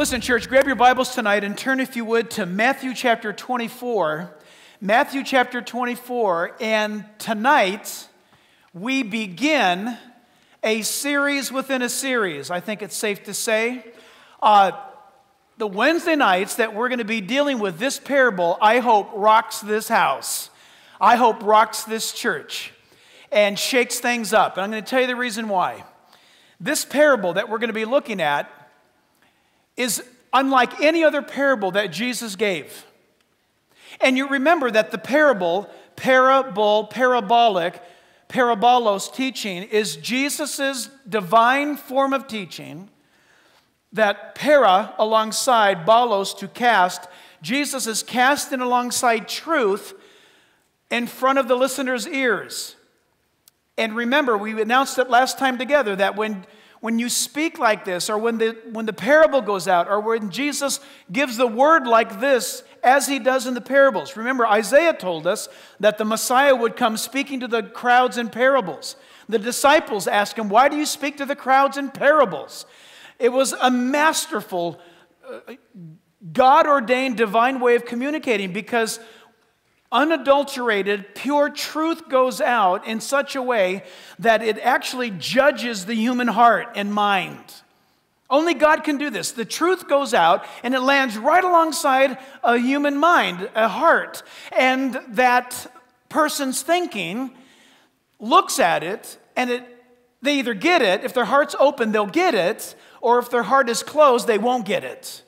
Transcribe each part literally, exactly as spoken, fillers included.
Listen, church, grab your Bibles tonight and turn, if you would, to Matthew chapter twenty-four. Matthew chapter twenty-four, and tonight we begin a series within a series, I think it's safe to say. Uh, the Wednesday nights that we're going to be dealing with this parable, I hope, rocks this house. I hope rocks this church and shakes things up. And I'm going to tell you the reason why. This parable that we're going to be looking at is unlike any other parable that Jesus gave. And you remember that the parable, parable, parabolic, parabolos teaching is Jesus' divine form of teaching. That para alongside, balos to cast. Jesus is casting alongside truth in front of the listener's ears. And remember, we announced it last time together that when When you speak like this, or when the, when the parable goes out, or when Jesus gives the word like this, as he does in the parables. Remember, Isaiah told us that the Messiah would come speaking to the crowds in parables. The disciples asked him, why do you speak to the crowds in parables? It was a masterful, uh, God-ordained divine way of communicating, because unadulterated, pure truth goes out in such a way that it actually judges the human heart and mind. Only God can do this. The truth goes out and it lands right alongside a human mind, a heart. And that person's thinking looks at it and it, they either get it. If their heart's open, they'll get it. Or if their heart is closed, they won't get it.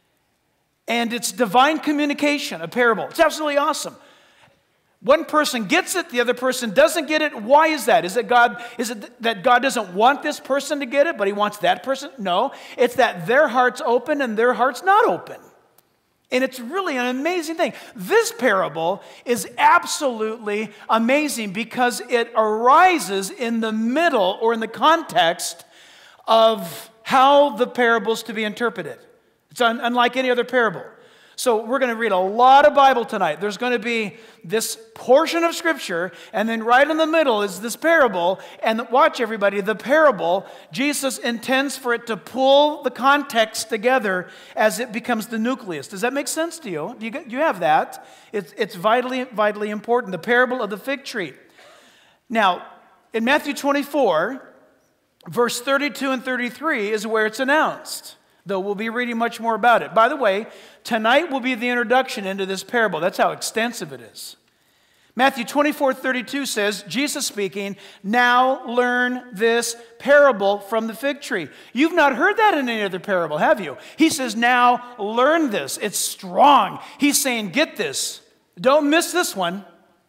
And it's divine communication, a parable. It's absolutely awesome. One person gets it, the other person doesn't get it. Why is that? Is it God, is it that God doesn't want this person to get it, but he wants that person? No. It's that their heart's open and their heart's not open. And it's really an amazing thing. This parable is absolutely amazing because it arises in the middle or in the context of how the parable's to be interpreted. It's un- unlike any other parable. So we're going to read a lot of Bible tonight. There's going to be this portion of Scripture, and then right in the middle is this parable. And watch, everybody, the parable, Jesus intends for it to pull the context together as it becomes the nucleus. Does that make sense to you? Do you, do you have that? It's, it's vitally, vitally important. The parable of the fig tree. Now, in Matthew twenty-four, verse thirty-two and thirty-three is where it's announced. Though we'll be reading much more about it. By the way, tonight will be the introduction into this parable. That's how extensive it is. Matthew twenty-four thirty-two says, Jesus speaking, now learn this parable from the fig tree. You've not heard that in any other parable, have you? He says, now learn this. It's strong. He's saying, get this. Don't miss this one.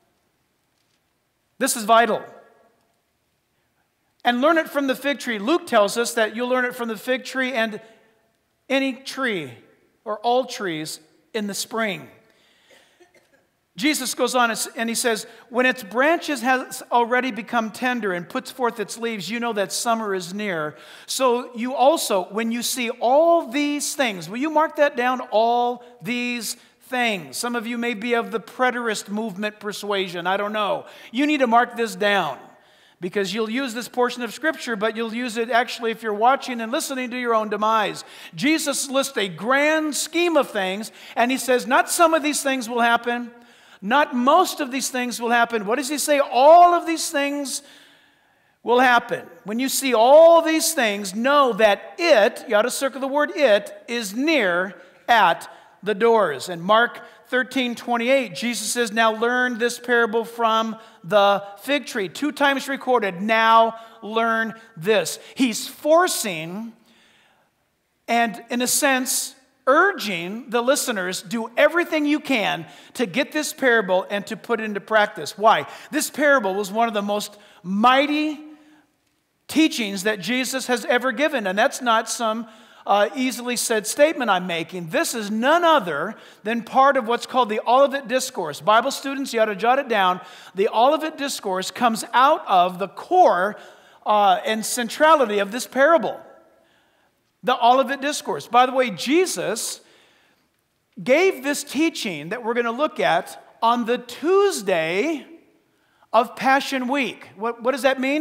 This is vital. And learn it from the fig tree. Luke tells us that you'll learn it from the fig tree and any tree or all trees in the spring. Jesus goes on and he says, when its branches has already become tender and puts forth its leaves, you know that summer is near. So you also, when you see all these things, will you mark that down? All these things. Some of you may be of the preterist movement persuasion. I don't know. You need to mark this down. Because you'll use this portion of Scripture, but you'll use it actually if you're watching and listening to your own demise. Jesus lists a grand scheme of things, and he says, not some of these things will happen. Not most of these things will happen. What does he say? All of these things will happen. When you see all these things, know that it, you ought to circle the word it, is near at the doors. And Mark thirteen twenty-eight, Jesus says, now learn this parable from the fig tree. Two times recorded, now learn this. He's forcing and, in a sense, urging the listeners, do everything you can to get this parable and to put it into practice. Why? This parable was one of the most mighty teachings that Jesus has ever given, and that's not some Uh, easily said statement I'm making. This is none other than part of what's called the Olivet Discourse. Bible students, you ought to jot it down. The Olivet Discourse comes out of the core uh, and centrality of this parable. The Olivet Discourse. By the way, Jesus gave this teaching that we're going to look at on the Tuesday of Passion Week. What, what does that mean?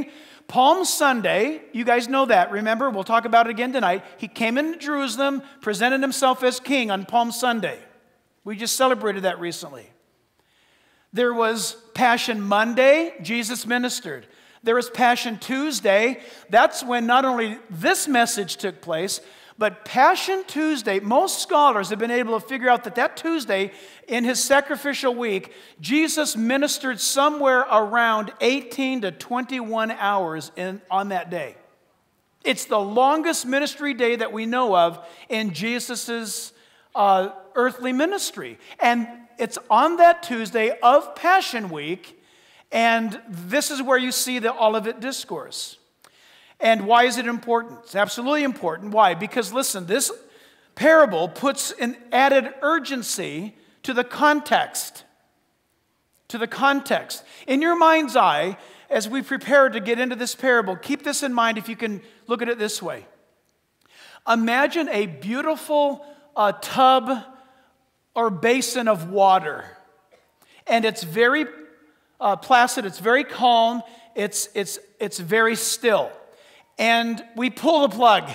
Palm Sunday, you guys know that, remember? We'll talk about it again tonight. He came into Jerusalem, presented himself as king on Palm Sunday. We just celebrated that recently. There was Passion Monday, Jesus ministered. There was Passion Tuesday. That's when not only this message took place, but Passion Tuesday, most scholars have been able to figure out that that Tuesday, in his sacrificial week, Jesus ministered somewhere around eighteen to twenty-one hours in, on that day. It's the longest ministry day that we know of in Jesus' uh, earthly ministry. And it's on that Tuesday of Passion Week, and this is where you see the Olivet Discourse. And why is it important? It's absolutely important. Why? Because listen, this parable puts an added urgency to the context. To the context. In your mind's eye, as we prepare to get into this parable, keep this in mind if you can look at it this way. Imagine a beautiful uh, tub or basin of water. And it's very uh, placid, it's very calm, it's, it's, it's very still. And we pull the plug.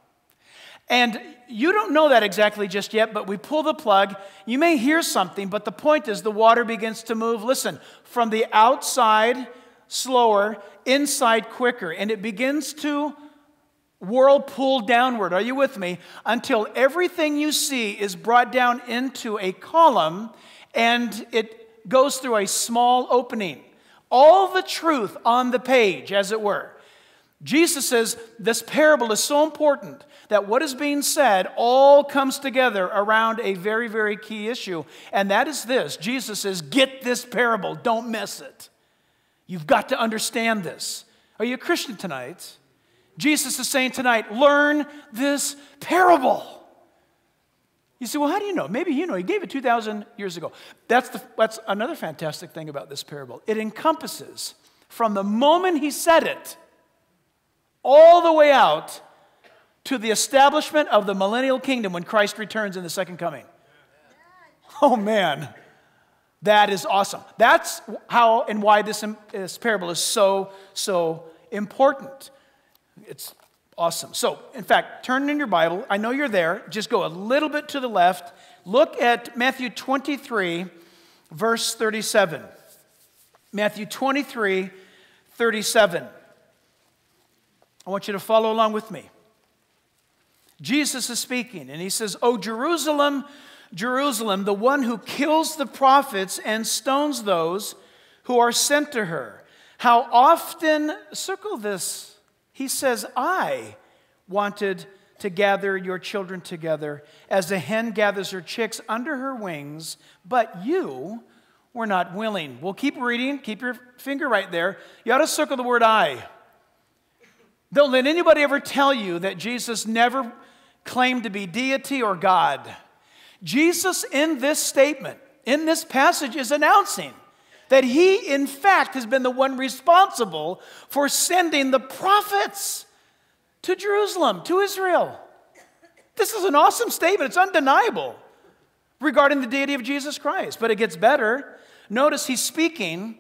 And you don't know that exactly just yet, but we pull the plug. You may hear something, but the point is the water begins to move. Listen, from the outside, slower, inside, quicker. And it begins to whirlpool downward. Are you with me? Until everything you see is brought down into a column, and it goes through a small opening. All the truth on the page, as it were. Jesus says this parable is so important that what is being said all comes together around a very, very key issue. And that is this. Jesus says, get this parable. Don't miss it. You've got to understand this. Are you a Christian tonight? Jesus is saying tonight, learn this parable. You say, well, how do you know? Maybe you know. He gave it two thousand years ago. That's, the, that's another fantastic thing about this parable. It encompasses, from the moment he said it, all the way out to the establishment of the millennial kingdom when Christ returns in the second coming. Oh, man. That is awesome. That's how and why this, this parable is so, so important. It's awesome. So, in fact, turn in your Bible. I know you're there. Just go a little bit to the left. Look at Matthew twenty-three, verse thirty-seven. Matthew twenty-three, thirty-seven. I want you to follow along with me. Jesus is speaking, and he says, "O Jerusalem, Jerusalem, the one who kills the prophets and stones those who are sent to her. How often," circle this, he says, "I wanted to gather your children together as a hen gathers her chicks under her wings, but you were not willing." We'll keep reading. Keep your finger right there. You ought to circle the word "I." Don't let anybody ever tell you that Jesus never claimed to be deity or God. Jesus, in this statement, in this passage, is announcing that he, in fact, has been the one responsible for sending the prophets to Jerusalem, to Israel. This is an awesome statement. It's undeniable regarding the deity of Jesus Christ. But it gets better. Notice he's speaking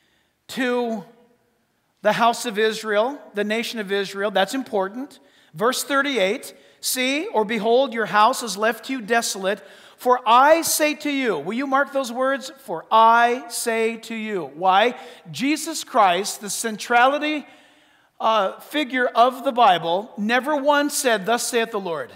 to the house of Israel, the nation of Israel. That's important. Verse thirty-eight, "See, or behold, your house is left to you desolate. For I say to you," will you mark those words? For I say to you. Why? Jesus Christ, the centrality uh, figure of the Bible, never once said, "Thus saith the Lord."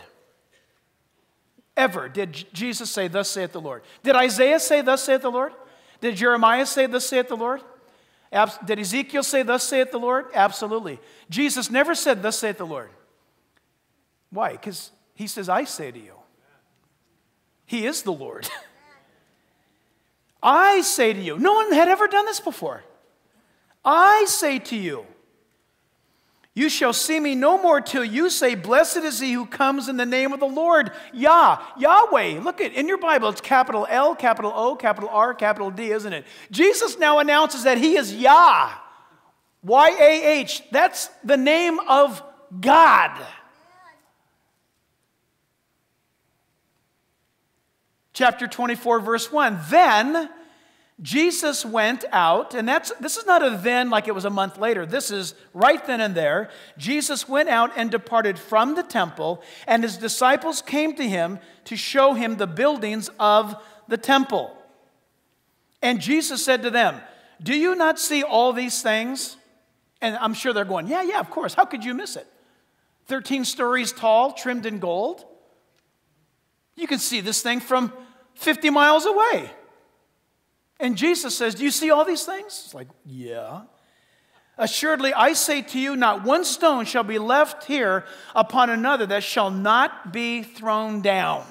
Ever did Jesus say, "Thus saith the Lord." Did Isaiah say, "Thus saith the Lord"? Did Jeremiah say, "Thus saith the Lord"? Did Ezekiel say, "Thus saith the Lord"? Absolutely. Jesus never said, "Thus saith the Lord." Why? Because he says, "I say to you." He is the Lord. I say to you. No one had ever done this before. I say to you, you shall see me no more till you say, "Blessed is he who comes in the name of the Lord." Yah, Yahweh. Look at in your Bible, it's capital L, capital O, capital R, capital D, isn't it? Jesus now announces that he is Yah. Y A H. That's the name of God. Chapter twenty-four, verse one. "Then Jesus went out, and that's this is not a then like it was a month later. This is right then and there. Jesus went out and departed from the temple, and his disciples came to him to show him the buildings of the temple. And Jesus said to them, "Do you not see all these things?" And I'm sure they're going, yeah, yeah, of course. How could you miss it? thirteen stories tall, trimmed in gold. You can see this thing from fifty miles away. And Jesus says, "Do you see all these things?" It's like, yeah. "Assuredly, I say to you, not one stone shall be left here upon another that shall not be thrown down."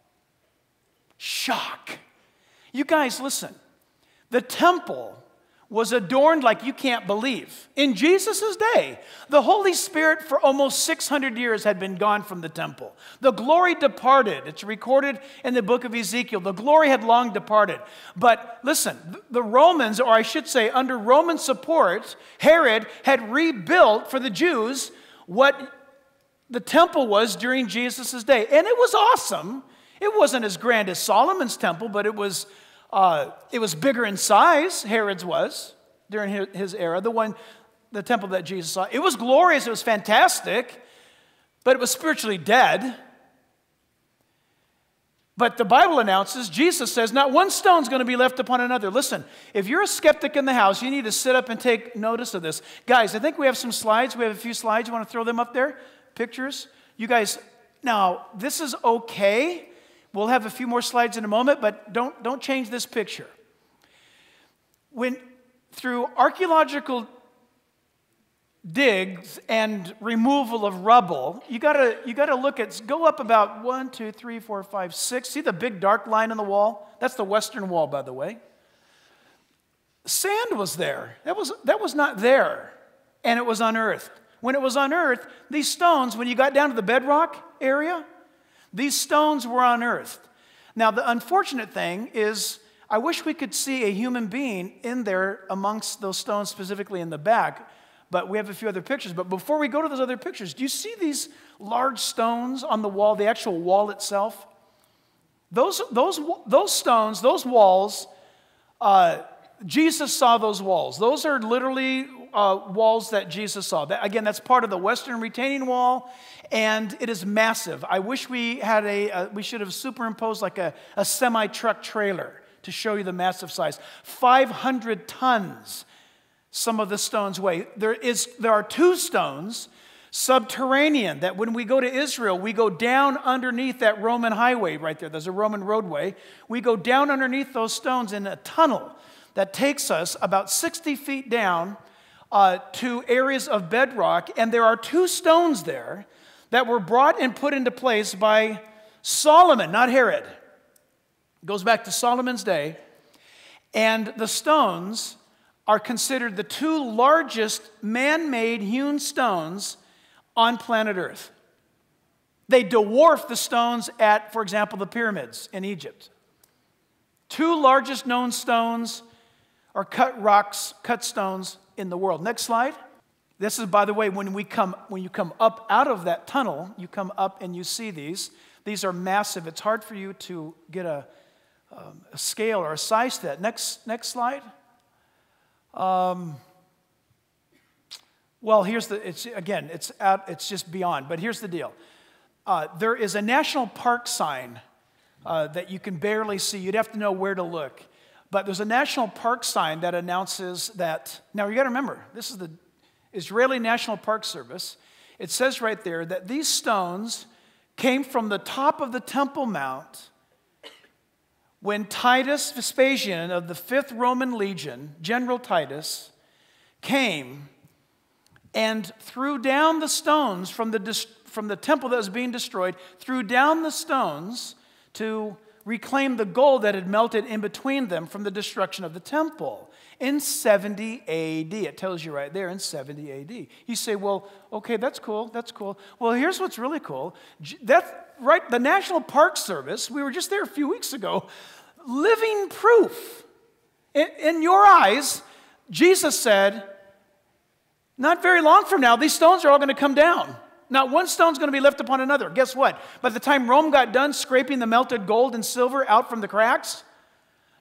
Shock. You guys, listen. The temple was adorned like you can't believe. In Jesus' day, the Holy Spirit for almost six hundred years had been gone from the temple. The glory departed. It's recorded in the book of Ezekiel. The glory had long departed. But listen, the Romans, or I should say under Roman support, Herod had rebuilt for the Jews what the temple was during Jesus' day. And it was awesome. It wasn't as grand as Solomon's temple, but it was Uh, it was bigger in size, Herod's was, during his, his era, the one, the temple that Jesus saw. It was glorious, it was fantastic, but it was spiritually dead. But the Bible announces, Jesus says, not one stone's going to be left upon another. Listen, if you're a skeptic in the house, you need to sit up and take notice of this. Guys, I think we have some slides. We have a few slides. You want to throw them up there? Pictures? You guys, now, this is okay. We'll have a few more slides in a moment, but don't, don't change this picture. When, through archaeological digs and removal of rubble, you gotta, you gotta look at, go up about one, two, three, four, five, six. See the big dark line on the wall? That's the western wall, by the way. Sand was there. That was, that was not there, and it was unearthed. When it was unearthed, these stones, when you got down to the bedrock area, these stones were unearthed. Now, the unfortunate thing is, I wish we could see a human being in there amongst those stones, specifically in the back, but we have a few other pictures. But before we go to those other pictures, do you see these large stones on the wall, the actual wall itself? Those, those, those stones, those walls, uh, Jesus saw those walls. Those are literally uh, walls that Jesus saw. That, again, that's part of the Western retaining wall, and it is massive. I wish we had a, uh, we should have superimposed like a, a semi-truck trailer to show you the massive size. five hundred tons, some of the stones weigh. There is, there are two stones, subterranean, that when we go to Israel, we go down underneath that Roman highway right there. There's a Roman roadway. We go down underneath those stones in a tunnel that takes us about sixty feet down uh, to areas of bedrock, and there are two stones there that were brought and put into place by Solomon, not Herod. It goes back to Solomon's day, and the stones are considered the two largest man-made hewn stones on planet Earth. They dwarf the stones at, for example, the pyramids in Egypt. Two largest known stones or cut rocks, cut stones in the world. Next slide. This is, by the way, when we come, when you come up out of that tunnel, you come up and you see these. These are massive. It's hard for you to get a, um, a scale or a size to that. Next, next slide. Um, well, here's the. It's again. It's out. It's just beyond. But here's the deal. Uh, there is a national park sign uh, that you can barely see. You'd have to know where to look. But there's a national park sign that announces that, now you got to remember, this is the Israeli National Park Service. It says right there that these stones came from the top of the Temple Mount when Titus Vespasian of the fifth Roman Legion, General Titus, came and threw down the stones from the, from the temple that was being destroyed, threw down the stones to reclaim the gold that had melted in between them from the destruction of the temple in seventy A D. It tells you right there in seventy A D. You say, well, okay, that's cool, that's cool. Well, here's what's really cool. That, right, the National Park Service, we were just there a few weeks ago, living proof. In, in your eyes, Jesus said, not very long from now, these stones are all going to come down. Not one stone's going to be left upon another. Guess what? By the time Rome got done scraping the melted gold and silver out from the cracks,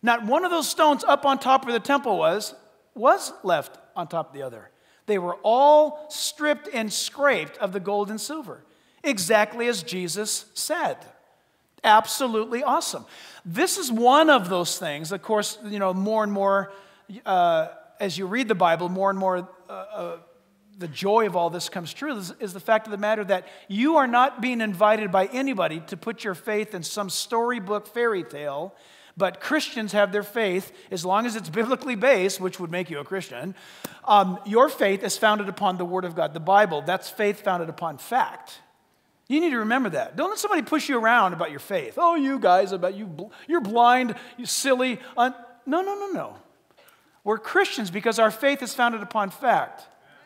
Not one of those stones up on top where the temple was, was left on top of the other. They were all stripped and scraped of the gold and silver, exactly as Jesus said. Absolutely awesome. This is one of those things. Of course, you know, more and more, uh, as you read the Bible, more and more uh, uh, the joy of all this comes true is, is the fact of the matter that you are not being invited by anybody to put your faith in some storybook fairy tale, but Christians have their faith, as long as it's biblically based, which would make you a Christian. Um, your faith is founded upon the Word of God, the Bible. That's faith founded upon fact. You need to remember that. Don't let somebody push you around about your faith. Oh, you guys, about you, you're blind, you silly. Un-. No, no, no, no. We're Christians because our faith is founded upon fact.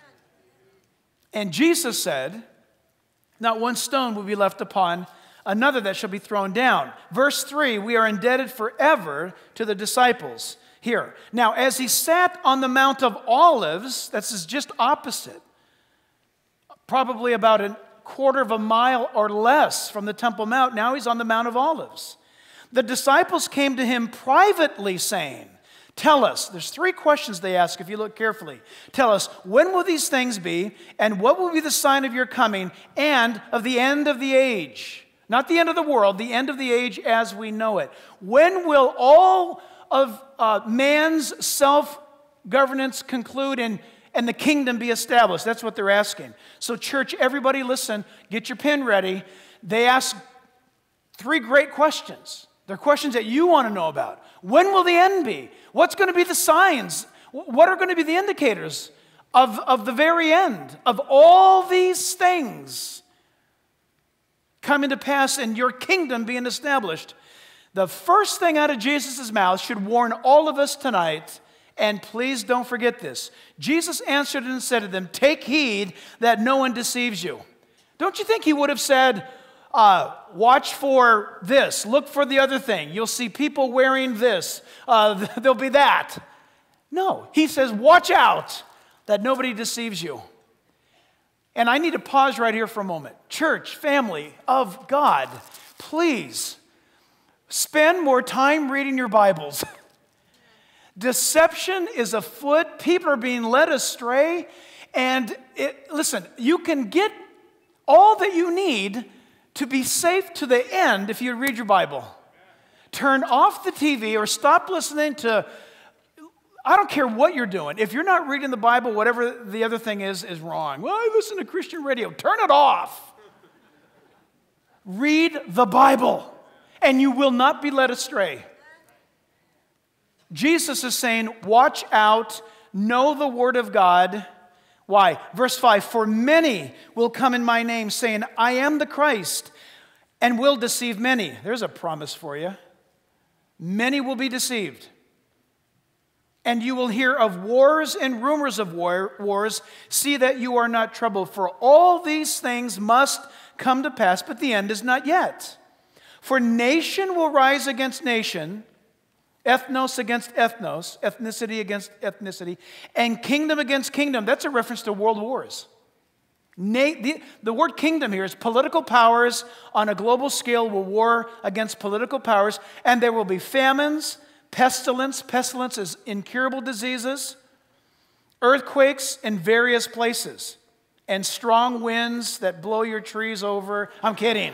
And Jesus said, not one stone will be left upon another that shall be thrown down. Verse three, we are indebted forever to the disciples. Here, now as he sat on the Mount of Olives, that's just opposite, probably about a quarter of a mile or less from the Temple Mount, now he's on the Mount of Olives. The disciples came to him privately saying, tell us, there's three questions they ask if you look carefully. Tell us, when will these things be, and what will be the sign of your coming and of the end of the age? Not the end of the world, the end of the age as we know it. When will all of uh, man's self-governance conclude and, and the kingdom be established? That's what they're asking. So church, everybody listen, get your pen ready. They ask three great questions. They're questions that you want to know about. When will the end be? What's going to be the signs? What are going to be the indicators of, of the very end of all these things coming to pass and your kingdom being established? The first thing out of Jesus' mouth should warn all of us tonight, and please don't forget this. Jesus answered and said to them, take heed that no one deceives you. Don't you think he would have said, Uh, watch for this, look for the other thing. You'll see people wearing this. Uh, there'll be that. No, he says, watch out that nobody deceives you. And I need to pause right here for a moment. Church, family of God, please spend more time reading your Bibles. Deception is afoot. People are being led astray. And it, listen, you can get all that you need to be safe to the end if you read your Bible. Turn off the T V or stop listening to, I don't care what you're doing. If you're not reading the Bible, whatever the other thing is, is wrong. Well, I listen to Christian radio. Turn it off. Read the Bible, and you will not be led astray. Jesus is saying, watch out, know the Word of God. Why? Verse five, for many will come in my name, saying, I am the Christ, and will deceive many. There's a promise for you. Many will be deceived. And you will hear of wars and rumors of war, wars. See that you are not troubled, for all these things must come to pass, but the end is not yet. For nation will rise against nation, ethnos against ethnos, ethnicity against ethnicity, and kingdom against kingdom. That's a reference to world wars. Na- the, the word kingdom here is political powers on a global scale will war against political powers, and there will be famines, pestilence. Pestilence is incurable diseases, earthquakes in various places, and strong winds that blow your trees over. I'm kidding.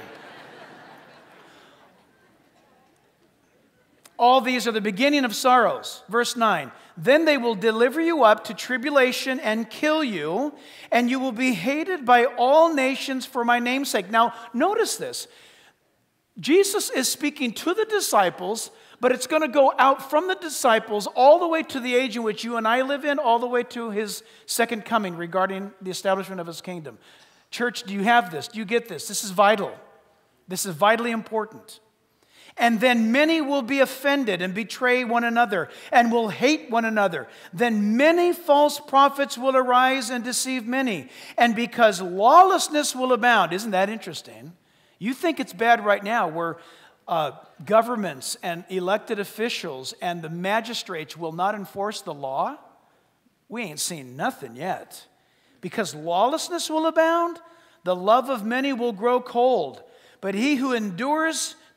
All these are the beginning of sorrows. Verse nine, then they will deliver you up to tribulation and kill you, and you will be hated by all nations for my name's sake. Now, notice this. Jesus is speaking to the disciples, but it's going to go out from the disciples all the way to the age in which you and I live in, all the way to his second coming regarding the establishment of his kingdom. Church, do you have this? Do you get this? This is vital. This is vitally important. And then many will be offended and betray one another and will hate one another. Then many false prophets will arise and deceive many. And because lawlessness will abound, isn't that interesting? You think it's bad right now where uh, governments and elected officials and the magistrates will not enforce the law? We ain't seen nothing yet. Because lawlessness will abound, the love of many will grow cold. But he who endures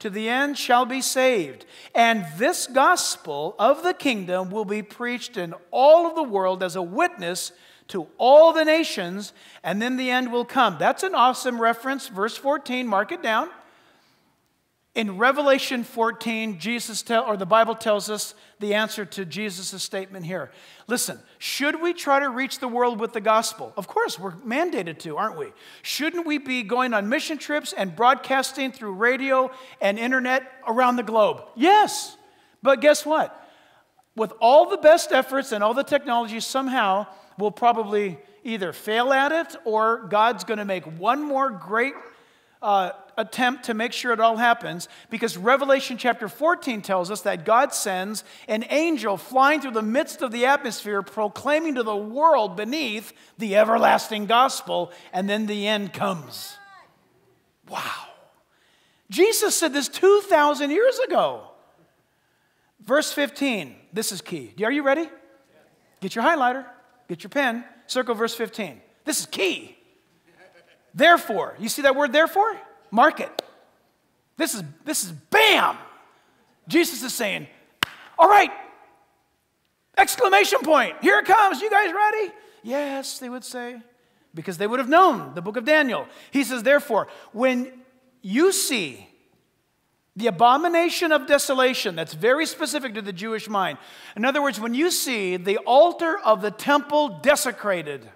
to the end shall be saved. And this gospel of the kingdom will be preached in all of the world as a witness to all the nations, and then the end will come. That's an awesome reference. Verse fourteen, mark it down. In Revelation fourteen, Jesus tell, or the Bible tells us the answer to Jesus' statement here. Listen, should we try to reach the world with the gospel? Of course, we're mandated to, aren't we? Shouldn't we be going on mission trips and broadcasting through radio and internet around the globe? Yes. But guess what? With all the best efforts and all the technology, somehow we'll probably either fail at it or God's going to make one more great uh, attempt to make sure it all happens, because Revelation chapter fourteen tells us that God sends an angel flying through the midst of the atmosphere, proclaiming to the world beneath the everlasting gospel, and then the end comes. Wow. Jesus said this two thousand years ago. Verse fifteen, this is key. Are you ready? Get your highlighter, get your pen, circle verse fifteen. This is key. Therefore, you see that word therefore? Mark it. This is, this is bam. Jesus is saying, all right, exclamation point. Here it comes. You guys ready? Yes, they would say, because they would have known the book of Daniel. He says, therefore, when you see the abomination of desolation, that's very specific to the Jewish mind. In other words, when you see the altar of the temple desecrated,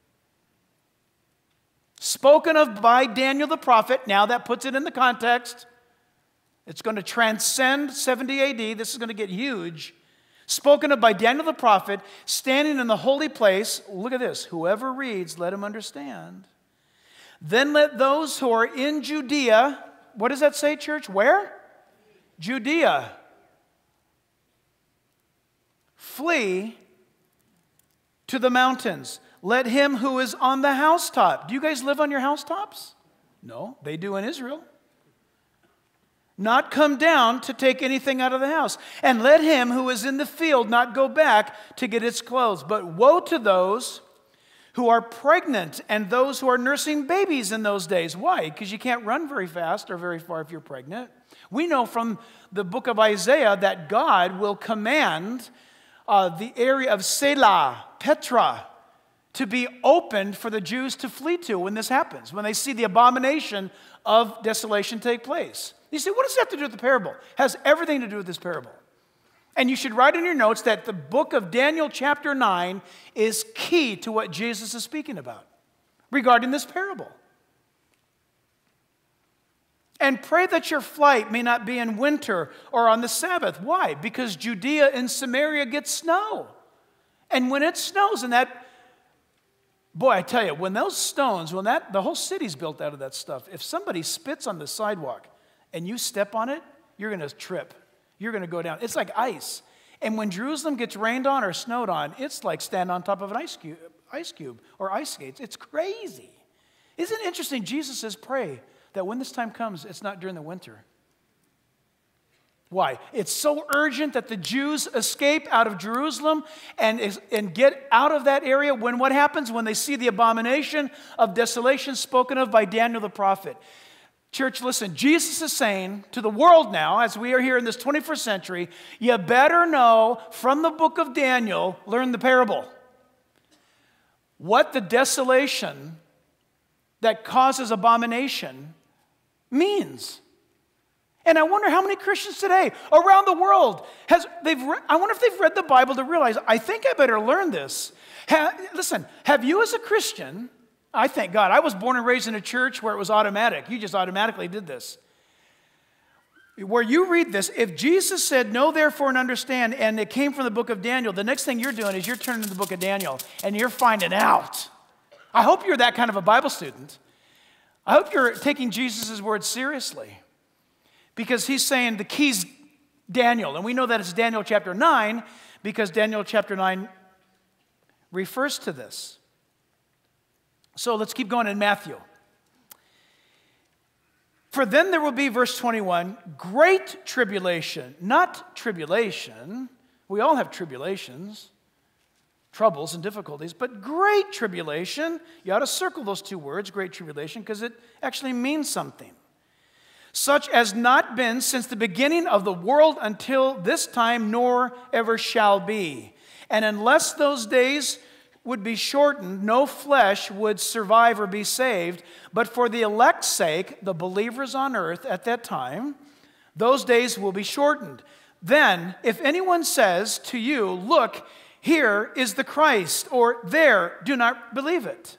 spoken of by Daniel the prophet, now that puts it in the context. It's going to transcend seventy A D. This is going to get huge. Spoken of by Daniel the prophet, standing in the holy place. Look at this. Whoever reads, let him understand. Then let those who are in Judea, what does that say, church? Where? Judea. Flee to the mountains. Let him who is on the housetop. Do you guys live on your housetops? No, they do in Israel. Not come down to take anything out of the house. And let him who is in the field not go back to get his clothes. But woe to those who are pregnant and those who are nursing babies in those days. Why? Because you can't run very fast or very far if you're pregnant. We know from the book of Isaiah that God will command uh, the area of Selah, Petra, to be opened for the Jews to flee to when this happens, when they see the abomination of desolation take place. You say, what does that have to do with the parable? It has everything to do with this parable. And you should write in your notes that the book of Daniel chapter nine is key to what Jesus is speaking about regarding this parable. And pray that your flight may not be in winter or on the Sabbath. Why? Because Judea and Samaria get snow. And when it snows in that, boy, I tell you, when those stones, when that, the whole city's built out of that stuff, if somebody spits on the sidewalk and you step on it, you're going to trip. You're going to go down. It's like ice. And when Jerusalem gets rained on or snowed on, it's like standing on top of an ice cube, ice cube or ice skates. It's crazy. Isn't it interesting? Jesus says, pray that when this time comes, it's not during the winter. Why? It's so urgent that the Jews escape out of Jerusalem and, and get out of that area when what happens? When they see the abomination of desolation spoken of by Daniel the prophet. Church, listen, Jesus is saying to the world now, as we are here in this twenty-first century, you better know from the book of Daniel, learn the parable, what the desolation that causes abomination means. And I wonder how many Christians today around the world, has they've re- I wonder if they've read the Bible to realize, I think I better learn this. Ha- listen, have you as a Christian, I thank God, I was born and raised in a church where it was automatic. You just automatically did this. Where you read this, if Jesus said, know therefore and understand, and it came from the book of Daniel, the next thing you're doing is you're turning to the book of Daniel and you're finding out. I hope you're that kind of a Bible student. I hope you're taking Jesus' words seriously. Because he's saying the key's Daniel. And we know that it's Daniel chapter nine because Daniel chapter nine refers to this. So let's keep going in Matthew. For then there will be, verse twenty-one, great tribulation. Not tribulation. We all have tribulations, troubles and difficulties, but great tribulation. You ought to circle those two words, great tribulation, because it actually means something. such as not been since the beginning of the world until this time, nor ever shall be. And unless those days would be shortened, no flesh would survive or be saved. But for the elect's sake, the believers on earth at that time, those days will be shortened. Then, if anyone says to you, look, here is the Christ, or there, do not believe it.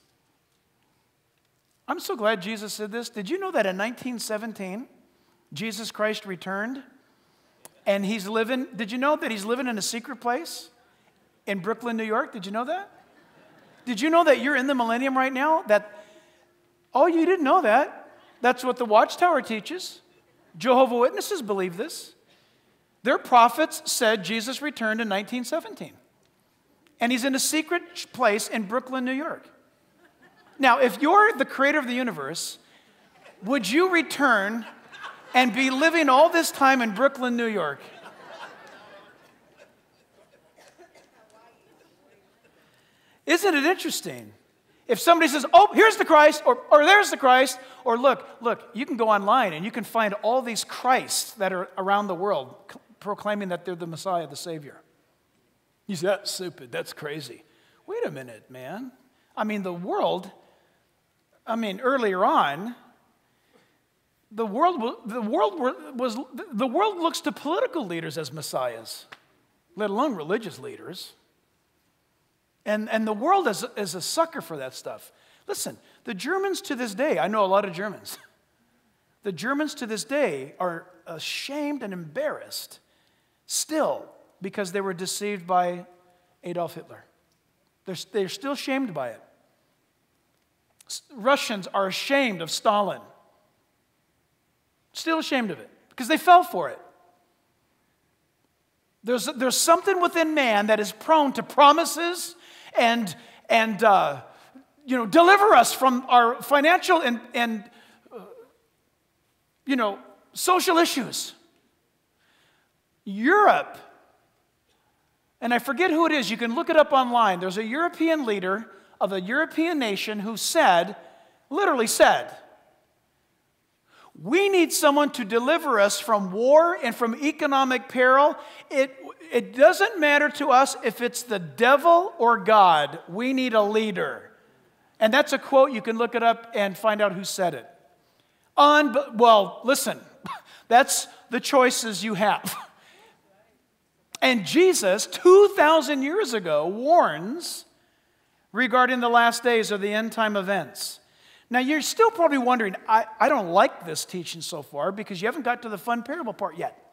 I'm so glad Jesus said this. Did you know that in nineteen seventeen, Jesus Christ returned? And he's living, did you know that he's living in a secret place in Brooklyn, New York? Did you know that? Did you know that you're in the millennium right now? That, oh, you didn't know that. That's what the Watchtower teaches. Jehovah's Witnesses believe this. Their prophets said Jesus returned in nineteen seventeen. And he's in a secret place in Brooklyn, New York. Now, if you're the creator of the universe, would you return and be living all this time in Brooklyn, New York? Isn't it interesting? If somebody says, oh, here's the Christ, or, or there's the Christ, or look, look, you can go online and you can find all these Christs that are around the world proclaiming that they're the Messiah, the Savior. You say, that's stupid, that's crazy. Wait a minute, man. I mean, the world, I mean, earlier on, the world, the world was, the world looks to political leaders as messiahs, let alone religious leaders. And, and the world is, is a sucker for that stuff. Listen, the Germans to this day, I know a lot of Germans, the Germans to this day are ashamed and embarrassed still because they were deceived by Adolf Hitler. They're, they're still shamed by it. Russians are ashamed of Stalin. Still ashamed of it because they fell for it. There's, there's something within man that is prone to promises and, and uh, you know, deliver us from our financial and, and uh, you know, social issues. Europe, and I forget who it is, you can look it up online. There's a European leader of a European nation who said, literally said, we need someone to deliver us from war and from economic peril. It, it doesn't matter to us if it's the devil or God. We need a leader. And that's a quote. You can look it up and find out who said it. Un- well, listen, that's the choices you have. And Jesus, two thousand years ago, warns regarding the last days or the end time events. Now, you're still probably wondering, I, I don't like this teaching so far because you haven't got to the fun parable part yet.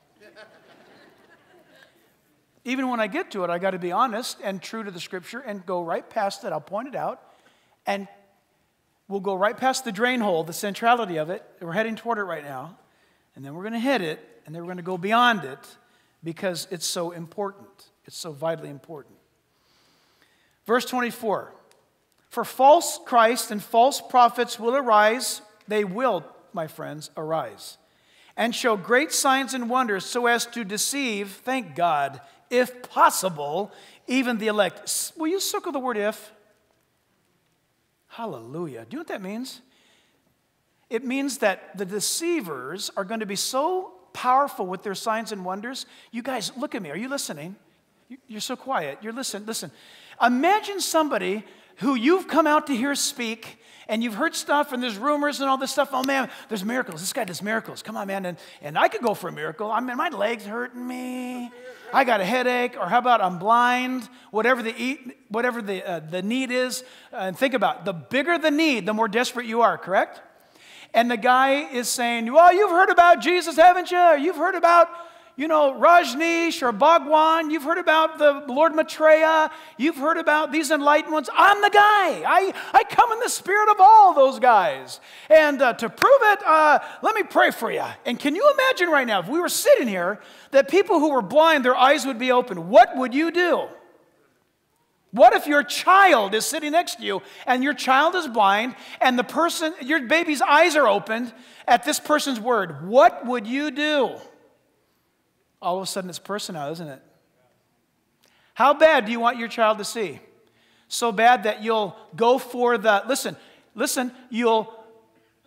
Even when I get to it, I got to be honest and true to the Scripture and go right past it. I'll point it out, and we'll go right past the drain hole, the centrality of it. We're heading toward it right now, and then we're going to hit it, and then we're going to go beyond it because it's so important. It's so vitally important. Verse twenty-four. For false Christ and false prophets will arise, they will, my friends, arise, and show great signs and wonders so as to deceive, thank God, if possible, even the elect. Will you circle the word if? Hallelujah. Do you know what that means? It means that the deceivers are going to be so powerful with their signs and wonders. You guys, look at me. Are you listening? You're so quiet. You're listening. Listen. Imagine somebody who you've come out to hear speak, and you've heard stuff, and there's rumors and all this stuff. Oh, man, there's miracles. This guy does miracles. Come on, man. And, and I could go for a miracle. I mean, my leg's hurting me. I got a headache. Or how about I'm blind? Whatever the, eat, whatever the, uh, the need is. Uh, and think about it. The bigger the need, the more desperate you are, correct? And the guy is saying, well, you've heard about Jesus, haven't you? Or you've heard about, you know, Rajneesh or Bhagwan. You've heard about the Lord Maitreya. You've heard about these enlightened ones. I'm the guy. I, I come in the spirit of all those guys. And uh, to prove it, uh, let me pray for you. And can you imagine right now, if we were sitting here, that people who were blind, their eyes would be open. What would you do? What if your child is sitting next to you and your child is blind and the person, your baby's eyes are opened at this person's word? What would you do? All of a sudden it's personal, isn't it? How bad do you want your child to see? So bad that you'll go for the, listen, listen, you'll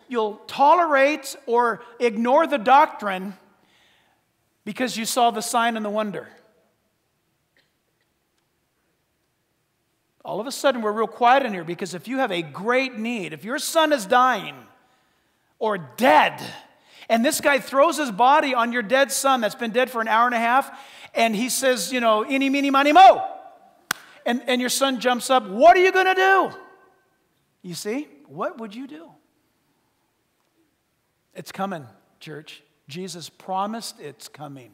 you'll tolerate or ignore the doctrine because you saw the sign and the wonder. All of a sudden, we're real quiet in here because if you have a great need, if your son is dying or dead, and this guy throws his body on your dead son that's been dead for an hour and a half, and he says, you know, eeny, meeny, miny, mo. And, and your son jumps up, what are you going to do? You see, what would you do? It's coming, church. Jesus promised it's coming.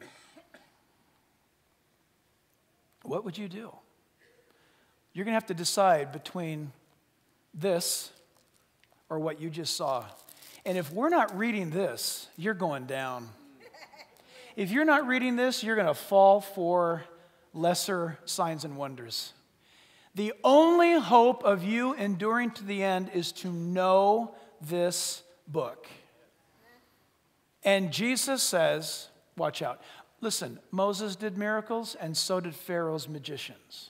What would you do? You're going to have to decide between this or what you just saw. And if we're not reading this, you're going down. If you're not reading this, you're going to fall for lesser signs and wonders. The only hope of you enduring to the end is to know this book. And Jesus says, watch out. Listen, Moses did miracles, and so did Pharaoh's magicians.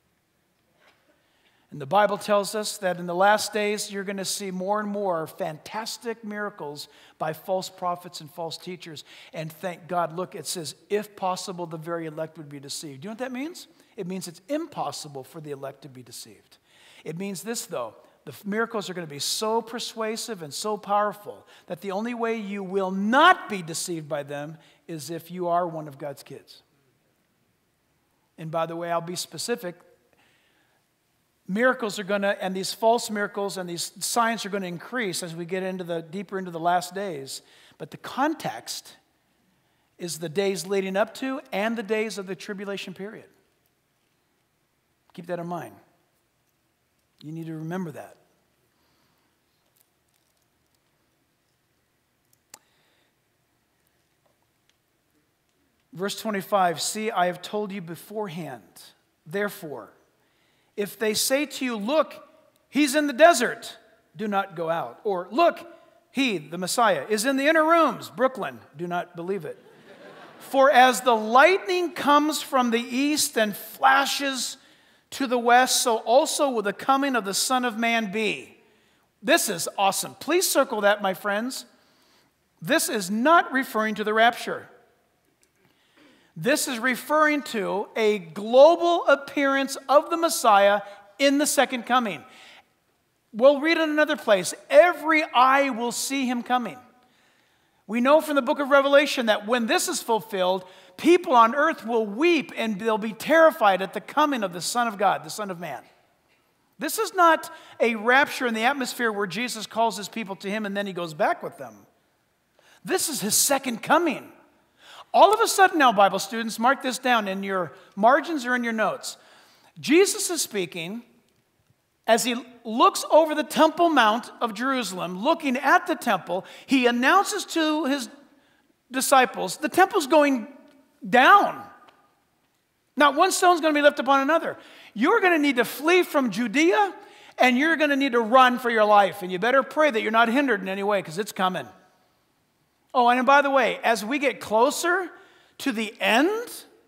And the Bible tells us that in the last days, you're going to see more and more fantastic miracles by false prophets and false teachers. And thank God, look, it says, if possible, the very elect would be deceived. Do you know what that means? It means it's impossible for the elect to be deceived. It means this, though. The miracles are going to be so persuasive and so powerful that the only way you will not be deceived by them is if you are one of God's kids. And by the way, I'll be specific. Miracles are going to, and these false miracles and these signs are going to increase as we get into the deeper into the last days. But the context is the days leading up to and the days of the tribulation period. Keep that in mind. You need to remember that. Verse twenty-five, see, I have told you beforehand. Therefore, if they say to you, look, he's in the desert, do not go out. Or, look, he, the Messiah, is in the inner rooms, Brooklyn, do not believe it. For as the lightning comes from the east and flashes to the west, so also will the coming of the Son of Man be. This is awesome. Please circle that, my friends. This is not referring to the rapture. This is referring to a global appearance of the Messiah in the second coming. We'll read in another place, every eye will see him coming. We know from the book of Revelation that when this is fulfilled, people on earth will weep and they'll be terrified at the coming of the Son of God, the Son of Man. This is not a rapture in the atmosphere where Jesus calls his people to him and then he goes back with them. This is his second coming. All of a sudden now, Bible students, mark this down in your margins or in your notes. Jesus is speaking as he looks over the Temple Mount of Jerusalem, looking at the temple. He announces to his disciples, the temple's going down. Not one stone's going to be left upon another. You're going to need to flee from Judea, and you're going to need to run for your life. And you better pray that you're not hindered in any way, because it's coming. Oh, and by the way, as we get closer to the end,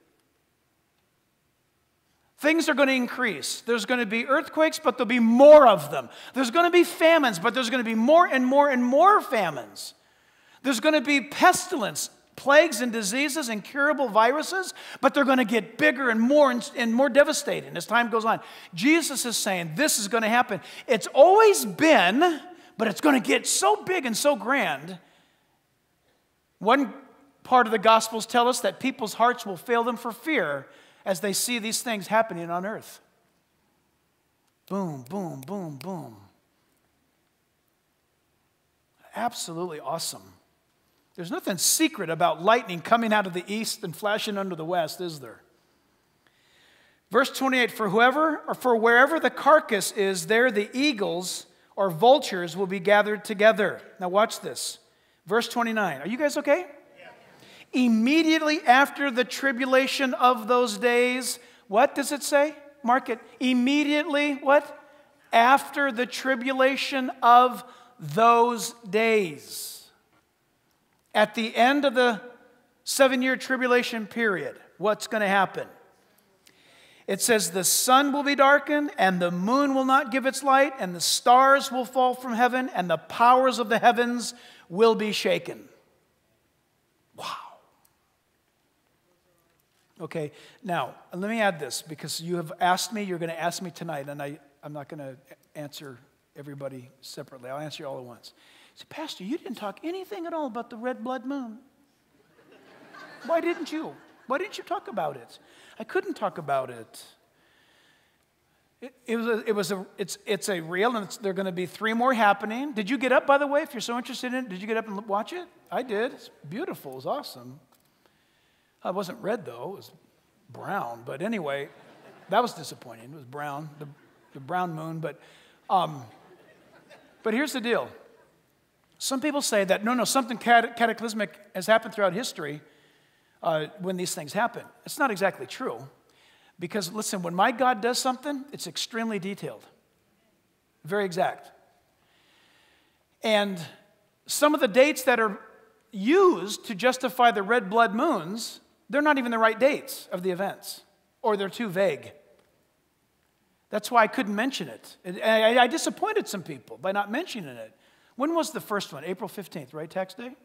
things are going to increase. There's going to be earthquakes, but there'll be more of them. There's going to be famines, but there's going to be more and more and more famines. There's going to be pestilence, plagues and diseases, incurable viruses, but they're going to get bigger and more and, and more devastating as time goes on. Jesus is saying this is going to happen. It's always been, but it's going to get so big and so grand. One part of the Gospels tell us that people's hearts will fail them for fear as they see these things happening on earth. Boom, boom, boom, boom. Absolutely awesome. There's nothing secret about lightning coming out of the east and flashing under the west, is there? Verse twenty-eight, for whoever or for wherever the carcass is, there the eagles or vultures will be gathered together. Now watch this. Verse twenty-nine. Are you guys okay? Yeah. Immediately after the tribulation of those days, what does it say? Mark it. Immediately, what? After the tribulation of those days. At the end of the seven-year tribulation period, what's going to happen? It says, the sun will be darkened, and the moon will not give its light, and the stars will fall from heaven, and the powers of the heavens will be shaken. Wow. Okay, now, let me add this, because you have asked me, you're going to ask me tonight, and I, I'm not going to answer everybody separately. I'll answer you all at once. Say, Pastor, you didn't talk anything at all about the red blood moon. Why didn't you? Why didn't you talk about it? I couldn't talk about it. It, it was a, it was a, it's, it's a real, and it's, there are going to be three more happening. Did you get up, by the way, if you're so interested in it? Did you get up and watch it? I did. It's beautiful. It was awesome. It wasn't red, though. It was brown. But anyway, that was disappointing. It was brown, the, the brown moon. But, um, but here's the deal. Some people say that, no, no, something cat- cataclysmic has happened throughout history. Uh, when these things happen. It's not exactly true. Because, listen, when my God does something, it's extremely detailed. Very exact. And some of the dates that are used to justify the red blood moons, they're not even the right dates of the events. Or they're too vague. That's why I couldn't mention it. I, I disappointed some people by not mentioning it. When was the first one? April fifteenth, right? Tax day?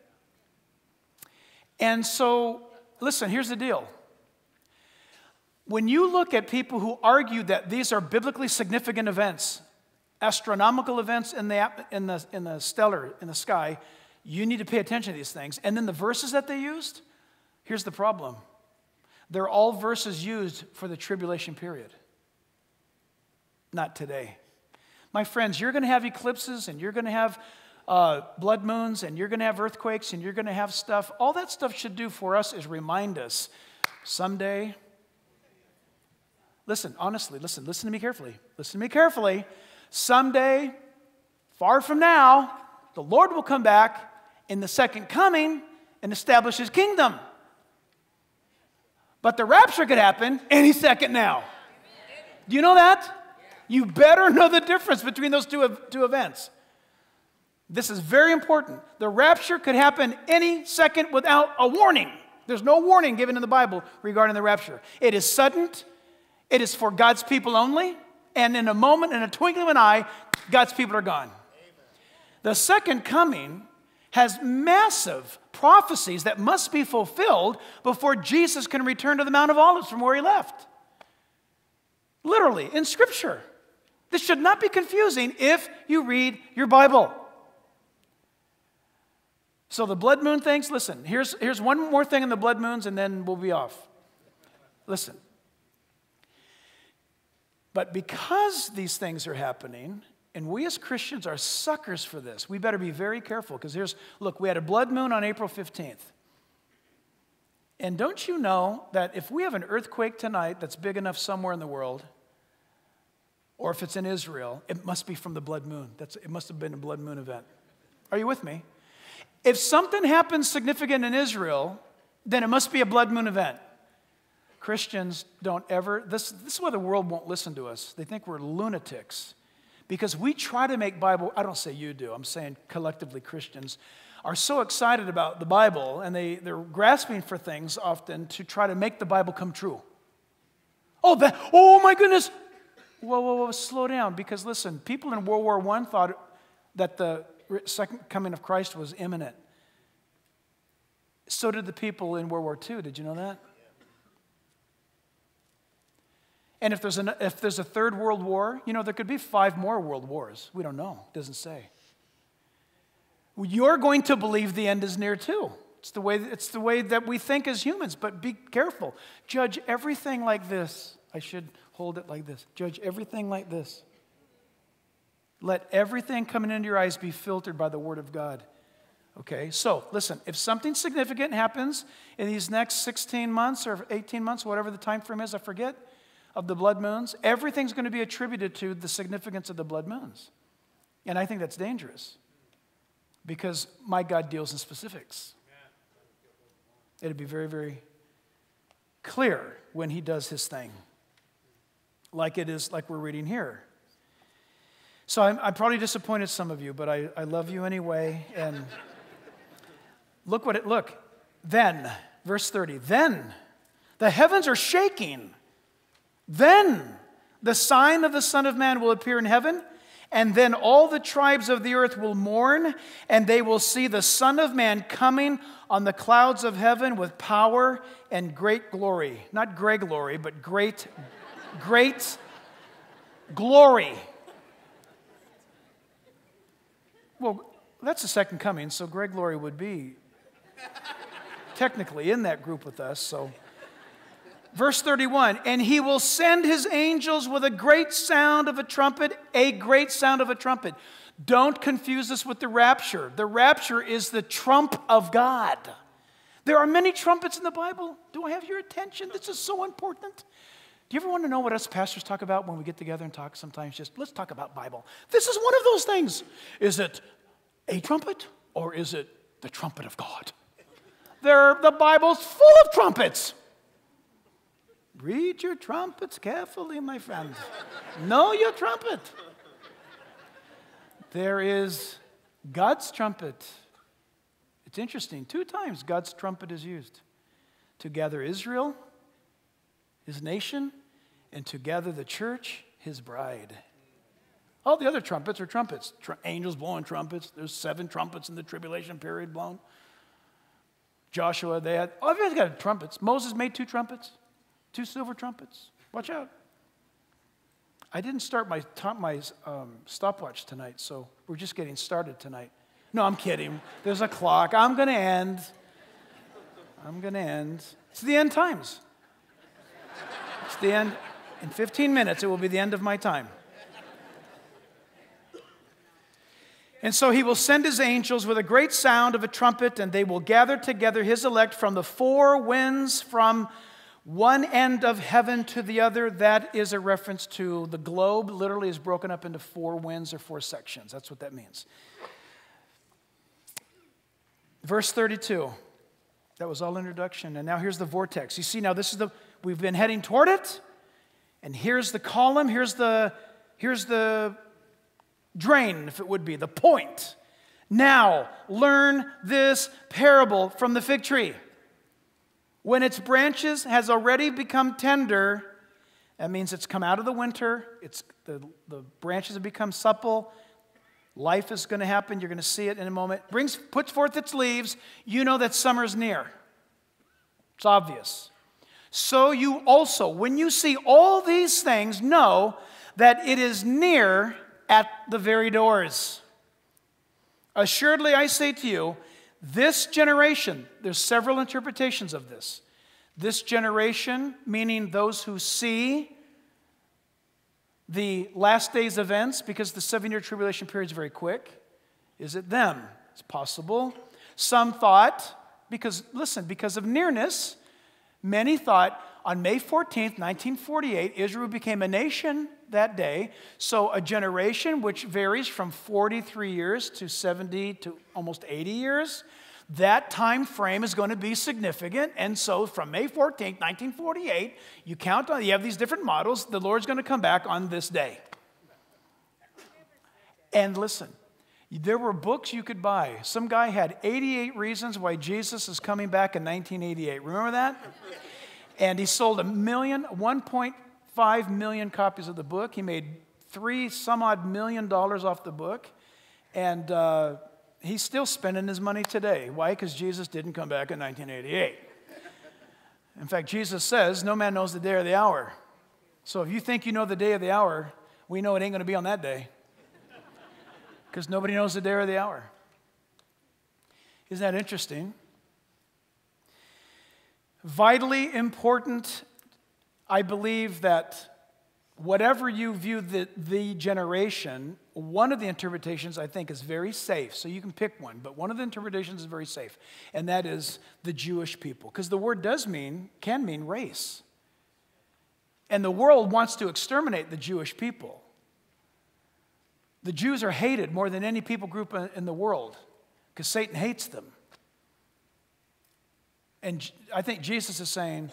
And so, listen, here's the deal. When you look at people who argue that these are biblically significant events, astronomical events in the, in the, in the stellar, in the sky, you need to pay attention to these things. And then the verses that they used, here's the problem. They're all verses used for the tribulation period. Not today. My friends, you're going to have eclipses, and you're going to have Uh, blood moons, and you're going to have earthquakes, and you're going to have stuff. All that stuff should do for us is remind us someday. Listen, honestly, listen, listen to me carefully. Listen to me carefully. Someday, far from now, the Lord will come back in the second coming and establish his kingdom. But the rapture could happen any second now. Do you know that? You better know the difference between those two, two events. This is very important. The rapture could happen any second without a warning. There's no warning given in the Bible regarding the rapture. It is sudden. It is for God's people only. And in a moment, in a twinkling of an eye, God's people are gone. Amen. The second coming has massive prophecies that must be fulfilled before Jesus can return to the Mount of Olives from where he left. Literally, in Scripture. This should not be confusing if you read your Bible. So the blood moon things, listen, here's, here's one more thing in the blood moons, and then we'll be off. Listen. But because these things are happening, and we as Christians are suckers for this, we better be very careful, because here's, look, we had a blood moon on April fifteenth. And don't you know that if we have an earthquake tonight that's big enough somewhere in the world, or if it's in Israel, it must be from the blood moon. That's, it must have been a blood moon event. Are you with me? If something happens significant in Israel, then it must be a blood moon event. Christians don't ever, this, this is why the world won't listen to us. They think we're lunatics. Because we try to make Bible, I don't say you do, I'm saying collectively Christians are so excited about the Bible, and they, they're grasping for things often to try to make the Bible come true. Oh, that, oh my goodness. Whoa, whoa, whoa, slow down. Because listen, people in World War One thought that the second coming of Christ was imminent. So did the people in World War Two. Did you know that? And if there's, an, if there's a third world war, you know, there could be five more world wars. We don't know. It doesn't say. You're going to believe the end is near too. It's the way, it's the way that we think as humans, but be careful. Judge everything like this. I should hold it like this. Judge everything like this. Let everything coming into your eyes be filtered by the Word of God. Okay, so listen, if something significant happens in these next sixteen months or eighteen months, whatever the time frame is, I forget, of the blood moons, everything's going to be attributed to the significance of the blood moons. And I think that's dangerous because my God deals in specifics. It'd be very, very clear when he does his thing, like it is, like we're reading here. So I'm, I'm probably disappointed some of you, but I, I love you anyway. And look what it, look. Then, verse thirty, then the heavens are shaking. Then the sign of the Son of Man will appear in heaven, and then all the tribes of the earth will mourn, and they will see the Son of Man coming on the clouds of heaven with power and great glory. Not Greg glory, but great, great glory. Well, that's the second coming, so Greg glory would be technically in that group with us, so... Verse thirty-one, and he will send his angels with a great sound of a trumpet, a great sound of a trumpet. Don't confuse this with the rapture. The rapture is the trump of God. There are many trumpets in the Bible. Do I have your attention? This is so important. Do you ever want to know what us pastors talk about when we get together and talk sometimes? Just let's talk about Bible. This is one of those things. Is it a trumpet or is it the trumpet of God? There, the Bible's full of trumpets. Read your trumpets carefully, my friend. Know your trumpet. There is God's trumpet. It's interesting. Two times God's trumpet is used. To gather Israel, his nation, and to gather the church, his bride. All the other trumpets are trumpets. Tr- angels blowing trumpets. There's seven trumpets in the tribulation period blown. Joshua, they had, oh, everybody's got trumpets. Moses made two trumpets. Two silver trumpets. Watch out. I didn't start my, my um, stopwatch tonight, so we're just getting started tonight. No, I'm kidding. There's a clock. I'm going to end. I'm going to end. It's the end times. It's the end. In fifteen minutes, it will be the end of my time. And so he will send his angels with a great sound of a trumpet, and they will gather together his elect from the four winds, from one end of heaven to the other. That is a reference to the globe. Literally is broken up into four winds or four sections. That's what that means. Verse thirty-two. That was all introduction. And now here's the vortex. You see, now this is the, we've been heading toward it. And here's the column. Here's the, here's the drain, if it would be, the point. Now, learn this parable from the fig tree. When its branches has already become tender, that means it's come out of the winter, it's the, the branches have become supple, life is going to happen, you're going to see it in a moment, brings, puts forth its leaves, you know that summer's near. It's obvious. So you also, when you see all these things, know that it is near at the very doors. Assuredly, I say to you, this generation, there's several interpretations of this. This generation, meaning those who see the last days events, because the seven-year tribulation period is very quick. Is it them? It's possible. Some thought, because, listen, because of nearness, many thought on May fourteenth, nineteen forty-eight, Israel became a nation that day. So a generation which varies from forty-three years to seventy to almost eighty years, that time frame is going to be significant. And so from May fourteenth, nineteen forty-eight, you count on, you have these different models, the Lord's going to come back on this day. And listen, there were books you could buy. Some guy had eighty-eight reasons why Jesus is coming back in nineteen eighty-eight. Remember that? And he sold a million, one point five million copies of the book. He made three some odd million dollars off the book. And uh, he's still spending his money today. Why? Because Jesus didn't come back in nineteen eighty-eight. In fact, Jesus says, no man knows the day or the hour. So if you think you know the day or the hour, we know it ain't going to be on that day. Because nobody knows the day or the hour. Isn't that interesting? Vitally important, I believe that whatever you view the, the generation, one of the interpretations I think is very safe. So you can pick one, but one of the interpretations is very safe. And that is the Jewish people. Because the word does mean, can mean race. And the world wants to exterminate the Jewish people. The Jews are hated more than any people group in the world because Satan hates them. And I think Jesus is saying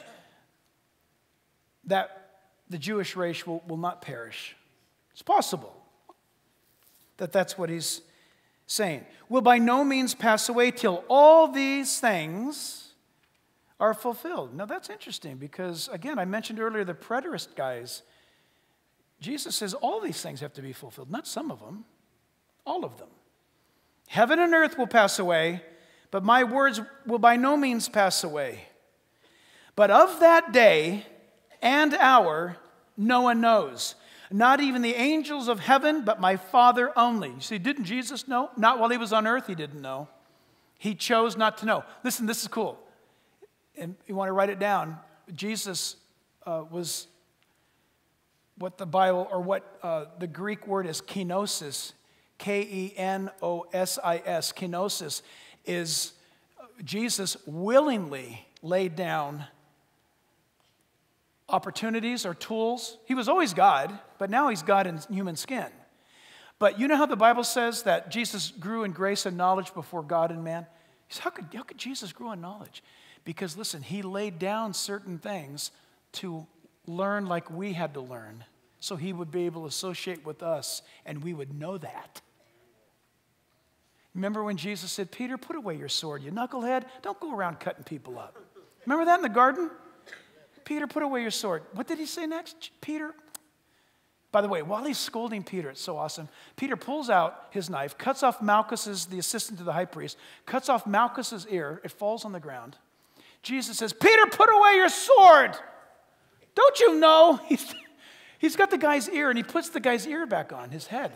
that the Jewish race will, will not perish. It's possible that that's what he's saying. Will by no means pass away till all these things are fulfilled. Now that's interesting because, again, I mentioned earlier the preterist guys. Jesus says all these things have to be fulfilled, not some of them, all of them. Heaven and earth will pass away, but my words will by no means pass away. But of that day and hour, no one knows. Not even the angels of heaven, but my Father only. You see, didn't Jesus know? Not while he was on earth, he didn't know. He chose not to know. Listen, this is cool. And you want to write it down. Jesus uh, was what the Bible, or what uh, the Greek word is kenosis, K E N O S I S. Kenosis is Jesus willingly laid down opportunities or tools. He was always God, but now he's God in human skin. But you know how the Bible says that Jesus grew in grace and knowledge before God and man? He said, how could, how could Jesus grow in knowledge? Because listen, he laid down certain things to learn like we had to learn, so he would be able to associate with us and we would know that. Remember when Jesus said, Peter, put away your sword, you knucklehead. Don't go around cutting people up. Remember that in the garden? Peter, put away your sword. What did he say next? Peter, by the way, while he's scolding Peter, it's so awesome, Peter pulls out his knife, cuts off Malchus's, the assistant to the high priest, cuts off Malchus's ear. It falls on the ground. Jesus says, Peter, put away your sword. Don't you know? He's, he's got the guy's ear, and he puts the guy's ear back on his head.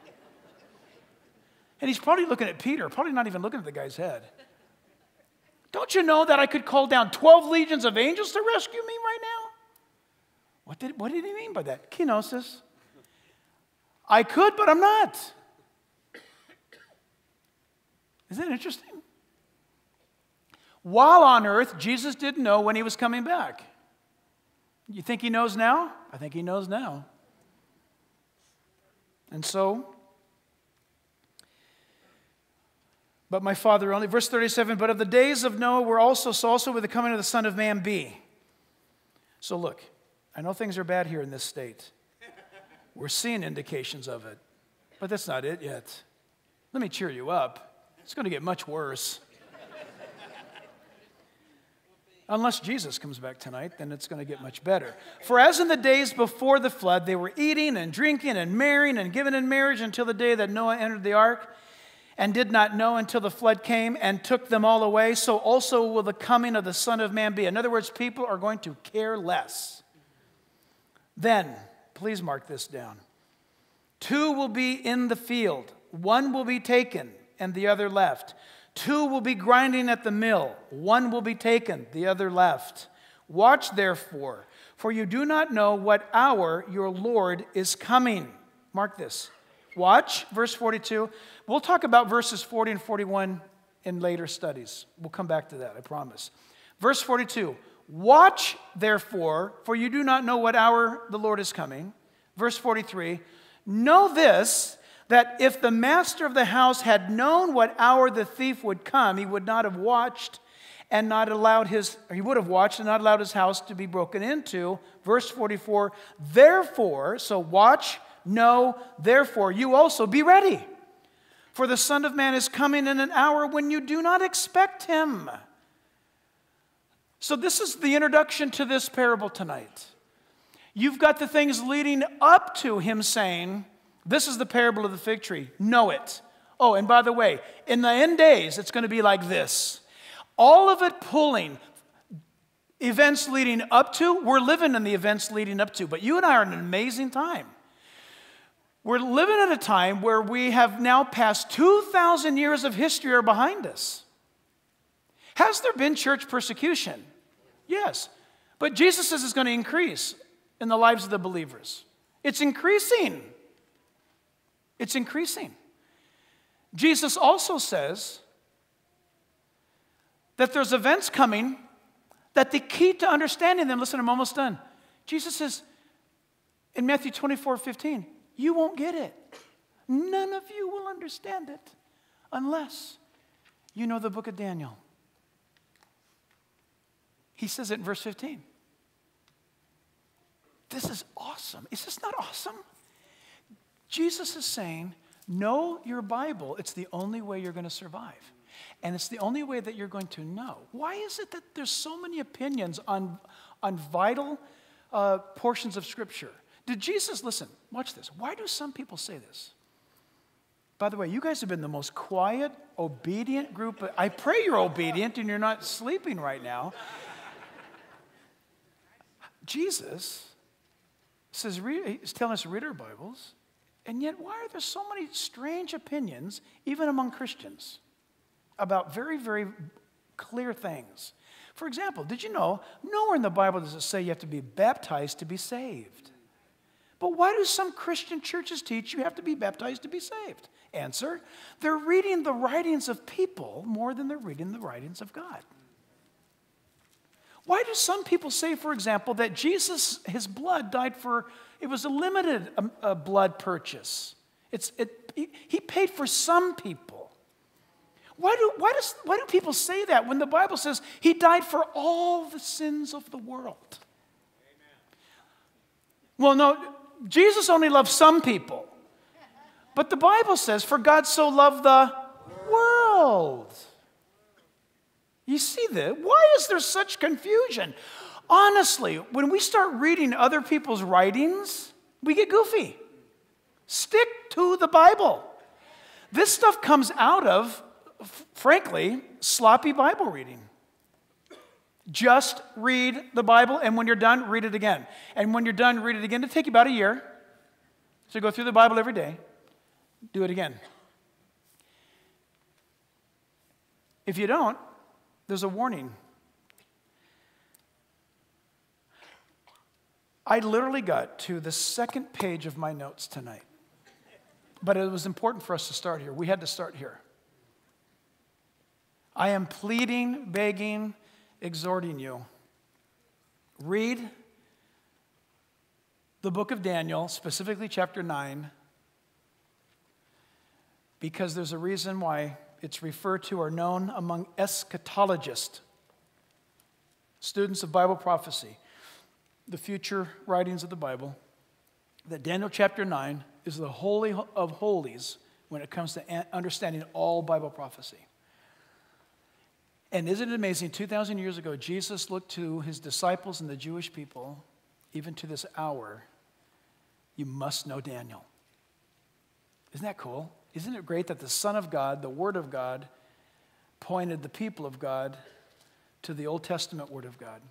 And he's probably looking at Peter, probably not even looking at the guy's head. Don't you know that I could call down twelve legions of angels to rescue me right now? What did, what did he mean by that? Kenosis. I could, but I'm not. Isn't that interesting? While on earth, Jesus didn't know when he was coming back. You think he knows now? I think he knows now. And so, but my Father only, verse thirty-seven, but of the days of Noah were also, so also will the coming of the Son of Man be. So look, I know things are bad here in this state. We're seeing indications of it, but that's not it yet. Let me cheer you up. It's going to get much worse. Unless Jesus comes back tonight, then it's going to get much better. For as in the days before the flood, they were eating and drinking and marrying and giving in marriage until the day that Noah entered the ark, and did not know until the flood came and took them all away, so also will the coming of the Son of Man be. In other words, people are going to care less. Then, please mark this down. Two will be in the field. One will be taken and the other left. Two will be grinding at the mill. One will be taken, the other left. Watch therefore, for you do not know what hour your Lord is coming. Mark this. Watch, verse forty-two. We'll talk about verses forty and forty-one in later studies. We'll come back to that, I promise. Verse forty-two. Watch therefore, for you do not know what hour the Lord is coming. Verse forty-three. Know this, that if the master of the house had known what hour the thief would come, he would not have watched and not allowed his, or he would have watched and not allowed his house to be broken into. Verse forty-four, therefore, so watch, know, therefore, you also be ready. For the Son of Man is coming in an hour when you do not expect him. So this is the introduction to this parable tonight. You've got the things leading up to him saying, this is the parable of the fig tree. Know it. Oh, and by the way, in the end days, it's going to be like this. All of it pulling events leading up to, we're living in the events leading up to, but you and I are in an amazing time. We're living at a time where we have now passed two thousand years of history are behind us. Has there been church persecution? Yes. But Jesus says it's going to increase in the lives of the believers. It's increasing. It's increasing. Jesus also says that there's events coming that the key to understanding them, listen, I'm almost done. Jesus says in Matthew twenty-four fifteen, you won't get it. None of you will understand it unless you know the book of Daniel. He says it in verse fifteen. This is awesome. Is this not awesome? Jesus is saying, know your Bible. It's the only way you're going to survive. And it's the only way that you're going to know. Why is it that there's so many opinions on, on vital uh, portions of Scripture? Did Jesus, listen, watch this. Why do some people say this? By the way, you guys have been the most quiet, obedient group. I pray you're obedient and you're not sleeping right now. Jesus says, he's telling us to read our Bibles, and yet why are there so many strange opinions, even among Christians, about very, very clear things? For example, did you know, nowhere in the Bible does it say you have to be baptized to be saved. But why do some Christian churches teach you have to be baptized to be saved? Answer, they're reading the writings of people more than they're reading the writings of God. Why do some people say, for example, that Jesus, his blood died for, it was a limited um, uh, blood purchase. It's, it, he, he paid for some people. Why do, why, does, why do people say that when the Bible says he died for all the sins of the world? Amen. Well, no, Jesus only loved some people. But the Bible says, for God so loved the world. You see that? Why is there such confusion? Honestly, when we start reading other people's writings, we get goofy. Stick to the Bible. This stuff comes out of, frankly, sloppy Bible reading. Just read the Bible, and when you're done, read it again. And when you're done, read it again. It'll take you about a year. So go through the Bible every day. Do it again. If you don't, there's a warning. I literally got to the second page of my notes tonight. But it was important for us to start here. We had to start here. I am pleading, begging, exhorting you. Read the book of Daniel, specifically chapter nine, because there's a reason why it's referred to or known among eschatologists, students of Bible prophecy, the future writings of the Bible, that Daniel chapter nine is the holy of holies when it comes to understanding all Bible prophecy. And isn't it amazing, two thousand years ago, Jesus looked to his disciples and the Jewish people, even to this hour, you must know Daniel. Isn't that cool? Isn't it great that the Son of God, the Word of God, pointed the people of God to the Old Testament Word of God?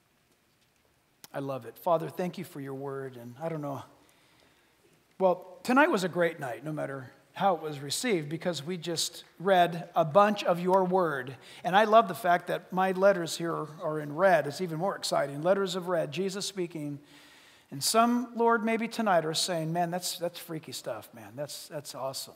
I love it. Father, thank you for your word. And I don't know. Well, tonight was a great night, no matter how it was received, because we just read a bunch of your word. And I love the fact that my letters here are in red. It's even more exciting. Letters of red, Jesus speaking. And some, Lord, maybe tonight are saying, man, that's, that's freaky stuff, man. That's, that's awesome.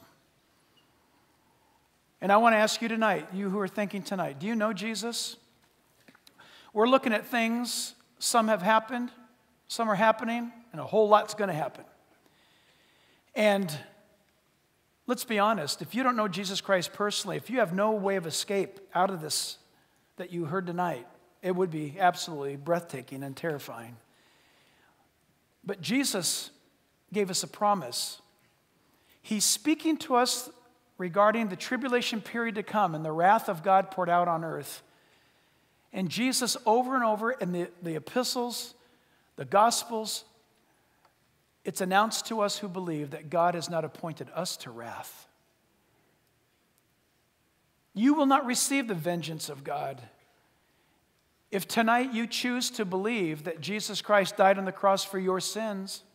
And I want to ask you tonight, you who are thinking tonight, do you know Jesus? We're looking at things, some have happened, some are happening, and a whole lot's going to happen. And let's be honest, if you don't know Jesus Christ personally, if you have no way of escape out of this that you heard tonight, it would be absolutely breathtaking and terrifying. But Jesus gave us a promise. He's speaking to us regarding the tribulation period to come and the wrath of God poured out on earth. And Jesus, over and over in the, the epistles, the gospels, it's announced to us who believe that God has not appointed us to wrath. You will not receive the vengeance of God. If tonight you choose to believe that Jesus Christ died on the cross for your sins,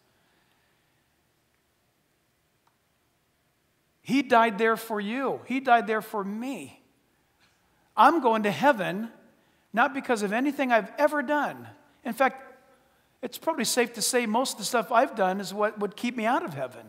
he died there for you. He died there for me. I'm going to heaven not because of anything I've ever done. In fact, it's probably safe to say most of the stuff I've done is what would keep me out of heaven.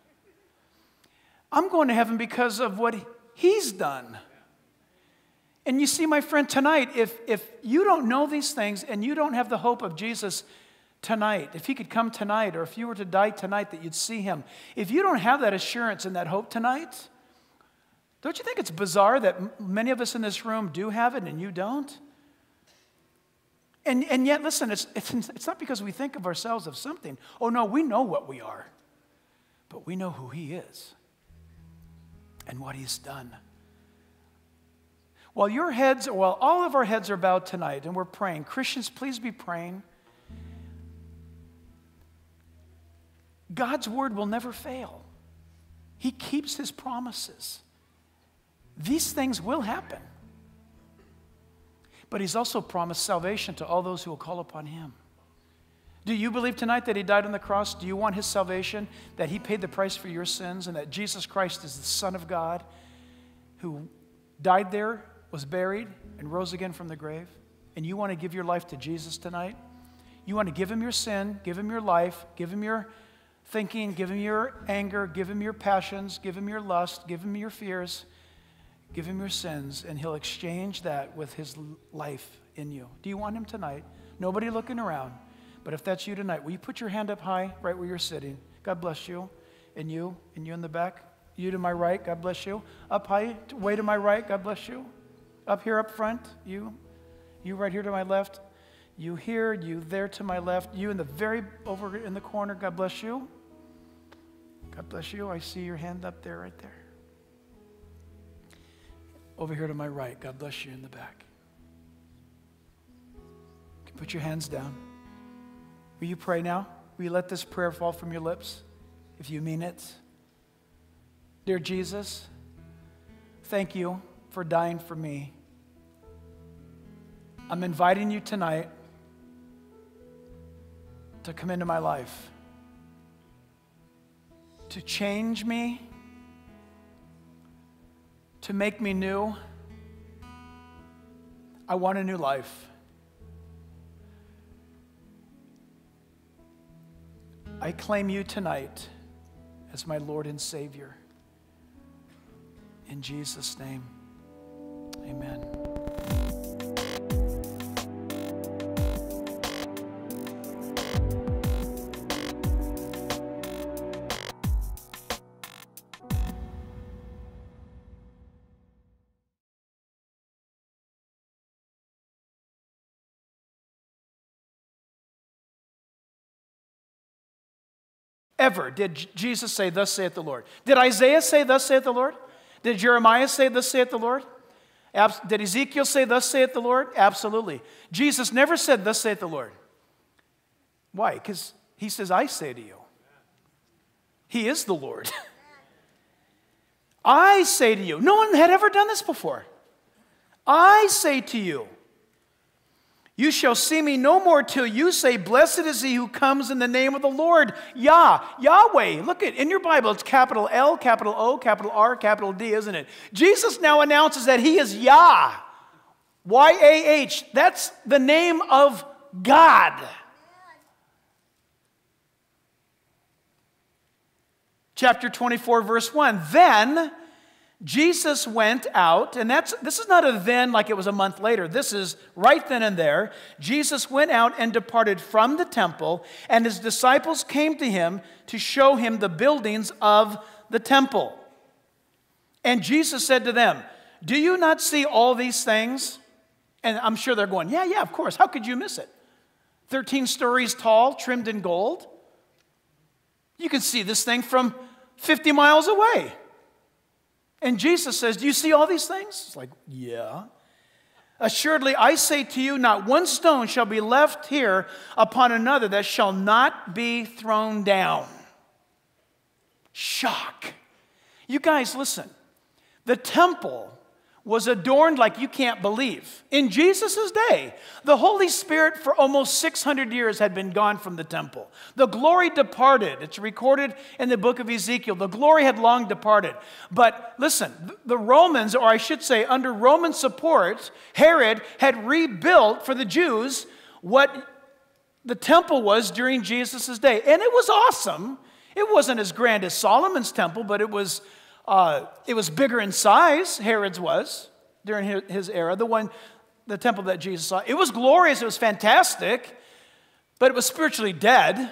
I'm going to heaven because of what he's done. And you see, my friend, tonight, if, if you don't know these things and you don't have the hope of Jesus tonight, if he could come tonight, or if you were to die tonight, that you'd see him. If you don't have that assurance and that hope tonight, don't you think it's bizarre that many of us in this room do have it and you don't? And, and yet, listen, it's, it's, it's not because we think of ourselves of something. Oh, no, we know what we are. But we know who he is and what he's done. While your heads, while all of our heads are bowed tonight and we're praying, Christians, please be praying. God's word will never fail. He keeps his promises. These things will happen. But he's also promised salvation to all those who will call upon him. Do you believe tonight that he died on the cross? Do you want his salvation? That he paid the price for your sins and that Jesus Christ is the Son of God who died there, was buried, and rose again from the grave? And you want to give your life to Jesus tonight? You want to give him your sin, give him your life, give him your thinking, give him your anger, give him your passions, give him your lust, give him your fears, give him your sins, and he'll exchange that with his life in you. Do you want him tonight? Nobody looking around. But if that's you tonight, will you put your hand up high right where you're sitting? God bless you. And you, and you in the back. You to my right, God bless you. Up high, way to my right, God bless you. Up here, up front, you. You right here to my left. You here, you there to my left. You in the very, over in the corner, God bless you. God bless you. I see your hand up there, right there. Over here to my right, God bless you in the back. You can put your hands down. Will you pray now? Will you let this prayer fall from your lips if you mean it? Dear Jesus, thank you for dying for me. I'm inviting you tonight to come into my life, to change me, to make me new. I want a new life. I claim you tonight as my Lord and Savior. In Jesus' name, amen. Ever did Jesus say, thus saith the Lord? Did Isaiah say, thus saith the Lord? Did Jeremiah say, thus saith the Lord? Abs- did Ezekiel say, thus saith the Lord? Absolutely. Jesus never said, thus saith the Lord. Why? Because he says, I say to you. He is the Lord. I say to you. No one had ever done this before. I say to you. You shall see me no more till you say, blessed is he who comes in the name of the Lord. Yah, Yahweh. Look at, in your Bible, it's capital L, capital O, capital R, capital D, isn't it? Jesus now announces that he is Yah. Y A H. That's the name of God. Chapter twenty-four, verse one. Then Jesus went out, and that's this is not a then like it was a month later. This is right then and there. Jesus went out and departed from the temple, and his disciples came to him to show him the buildings of the temple. And Jesus said to them, do you not see all these things? And I'm sure they're going, yeah, yeah, of course. How could you miss it? thirteen stories tall, trimmed in gold. You can see this thing from fifty miles away. And Jesus says, do you see all these things? It's like, yeah. Assuredly, I say to you, not one stone shall be left here upon another that shall not be thrown down. Shock. You guys, listen. The temple was adorned like you can't believe. In Jesus' day, the Holy Spirit for almost six hundred years had been gone from the temple. The glory departed. It's recorded in the book of Ezekiel. The glory had long departed. But listen, the Romans, or I should say under Roman support, Herod had rebuilt for the Jews what the temple was during Jesus' day. And it was awesome. It wasn't as grand as Solomon's temple, but it was Uh, it was bigger in size, Herod's was, during his, his era, the one, the temple that Jesus saw. It was glorious, it was fantastic, but it was spiritually dead.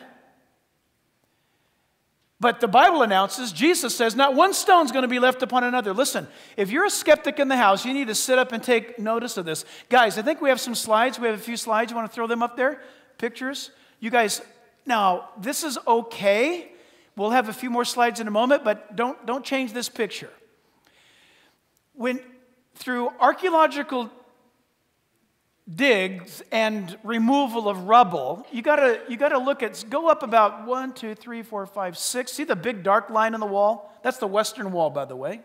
But the Bible announces, Jesus says, not one stone's going to be left upon another. Listen, if you're a skeptic in the house, you need to sit up and take notice of this. Guys, I think we have some slides. We have a few slides. You want to throw them up there? Pictures? You guys, now, this is okay. We'll have a few more slides in a moment, but don't, don't change this picture. When through archaeological digs and removal of rubble, you gotta, you gotta look at, go up about one, two, three, four, five, six. See the big dark line on the wall? That's the western wall, by the way.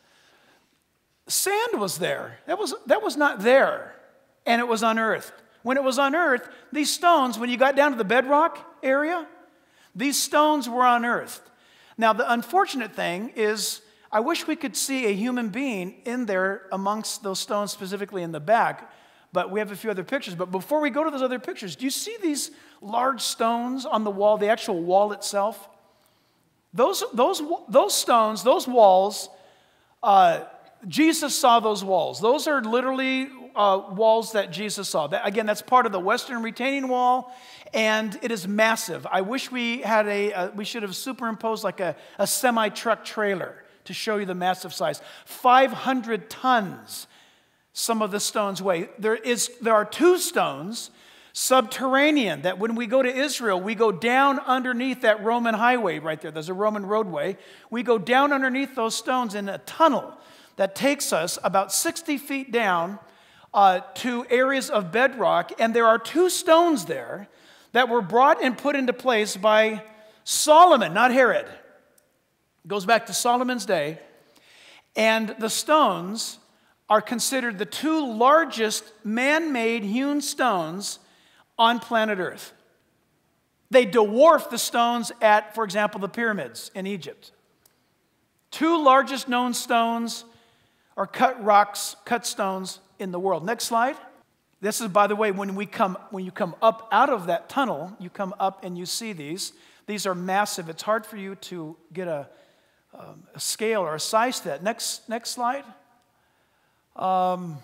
Sand was there. That was, that was not there. And it was unearthed. When it was unearthed, these stones, when you got down to the bedrock area, these stones were unearthed. Now, the unfortunate thing is, I wish we could see a human being in there amongst those stones, specifically in the back, but we have a few other pictures. But before we go to those other pictures, do you see these large stones on the wall, the actual wall itself? Those, those, those stones, those walls, uh, Jesus saw those walls. Those are literally uh, walls that Jesus saw. That, again, that's part of the Western retaining wall, and it is massive. I wish we had a, uh, we should have superimposed like a, a semi-truck trailer to show you the massive size. five hundred tons, some of the stones weigh. There is, there are two stones, subterranean, that when we go to Israel, we go down underneath that Roman highway right there. There's a Roman roadway. We go down underneath those stones in a tunnel that takes us about sixty feet down uh, to areas of bedrock, and there are two stones there that were brought and put into place by Solomon, not Herod. It goes back to Solomon's day, and the stones are considered the two largest man-made hewn stones on planet Earth. They dwarf the stones at, for example, the pyramids in Egypt. Two largest known stones or cut rocks, cut stones in the world. Next slide. This is, by the way, when we come, when you come up out of that tunnel, you come up and you see these. These are massive. It's hard for you to get a, um, a scale or a size to that. Next, next slide. Um,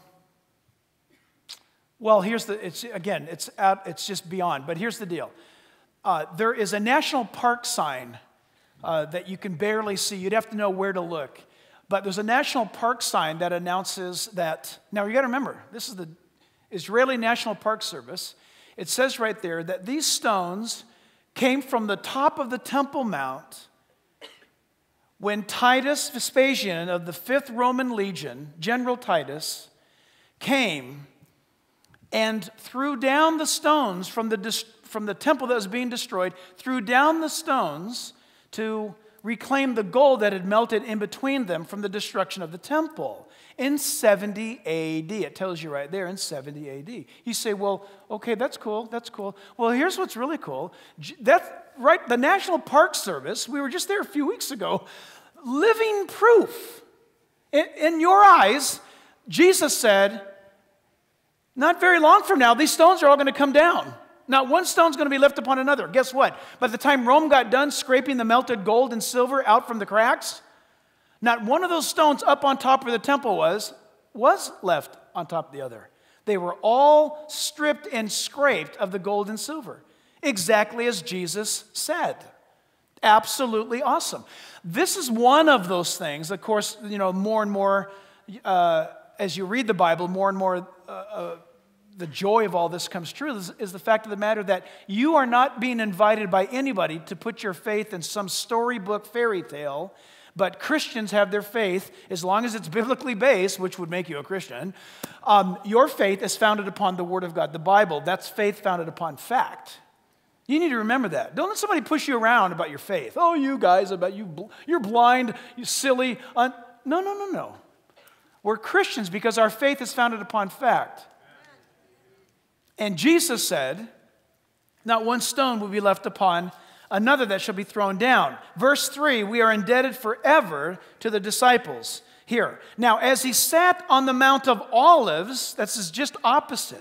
well, here's the. It's again. It's out. It's just beyond. But here's the deal. Uh, there is a national park sign uh, that you can barely see. You'd have to know where to look. But there's a national park sign that announces that, now you got to remember, this is the Israeli National Park Service. It says right there that these stones came from the top of the Temple Mount when Titus Vespasian of the fifth Roman Legion, General Titus, came and threw down the stones from the, from the temple that was being destroyed, threw down the stones to reclaim the gold that had melted in between them from the destruction of the temple in seventy A D. It tells you right there, in seventy A D. You say, well, okay, that's cool, that's cool. Well, here's what's really cool. That, right, the National Park Service, we were just there a few weeks ago, living proof. In, in your eyes, Jesus said, not very long from now, these stones are all going to come down. Not one stone's going to be left upon another. Guess what? By the time Rome got done scraping the melted gold and silver out from the cracks, not one of those stones up on top where the temple was, was left on top of the other. They were all stripped and scraped of the gold and silver, exactly as Jesus said. Absolutely awesome. This is one of those things. Of course, you know, more and more, uh, as you read the Bible, more and more uh, uh, the joy of all this comes true is, is the fact of the matter that you are not being invited by anybody to put your faith in some storybook fairy tale, but Christians have their faith, as long as it's biblically based, which would make you a Christian. Um, your faith is founded upon the Word of God, the Bible. That's faith founded upon fact. You need to remember that. Don't let somebody push you around about your faith. Oh, you guys, about you, you're blind, you silly. Un-. No, no, no, no. We're Christians because our faith is founded upon fact. And Jesus said, not one stone will be left upon another that shall be thrown down. Verse three, we are indebted forever to the disciples. Here, now as he sat on the Mount of Olives, that's just opposite,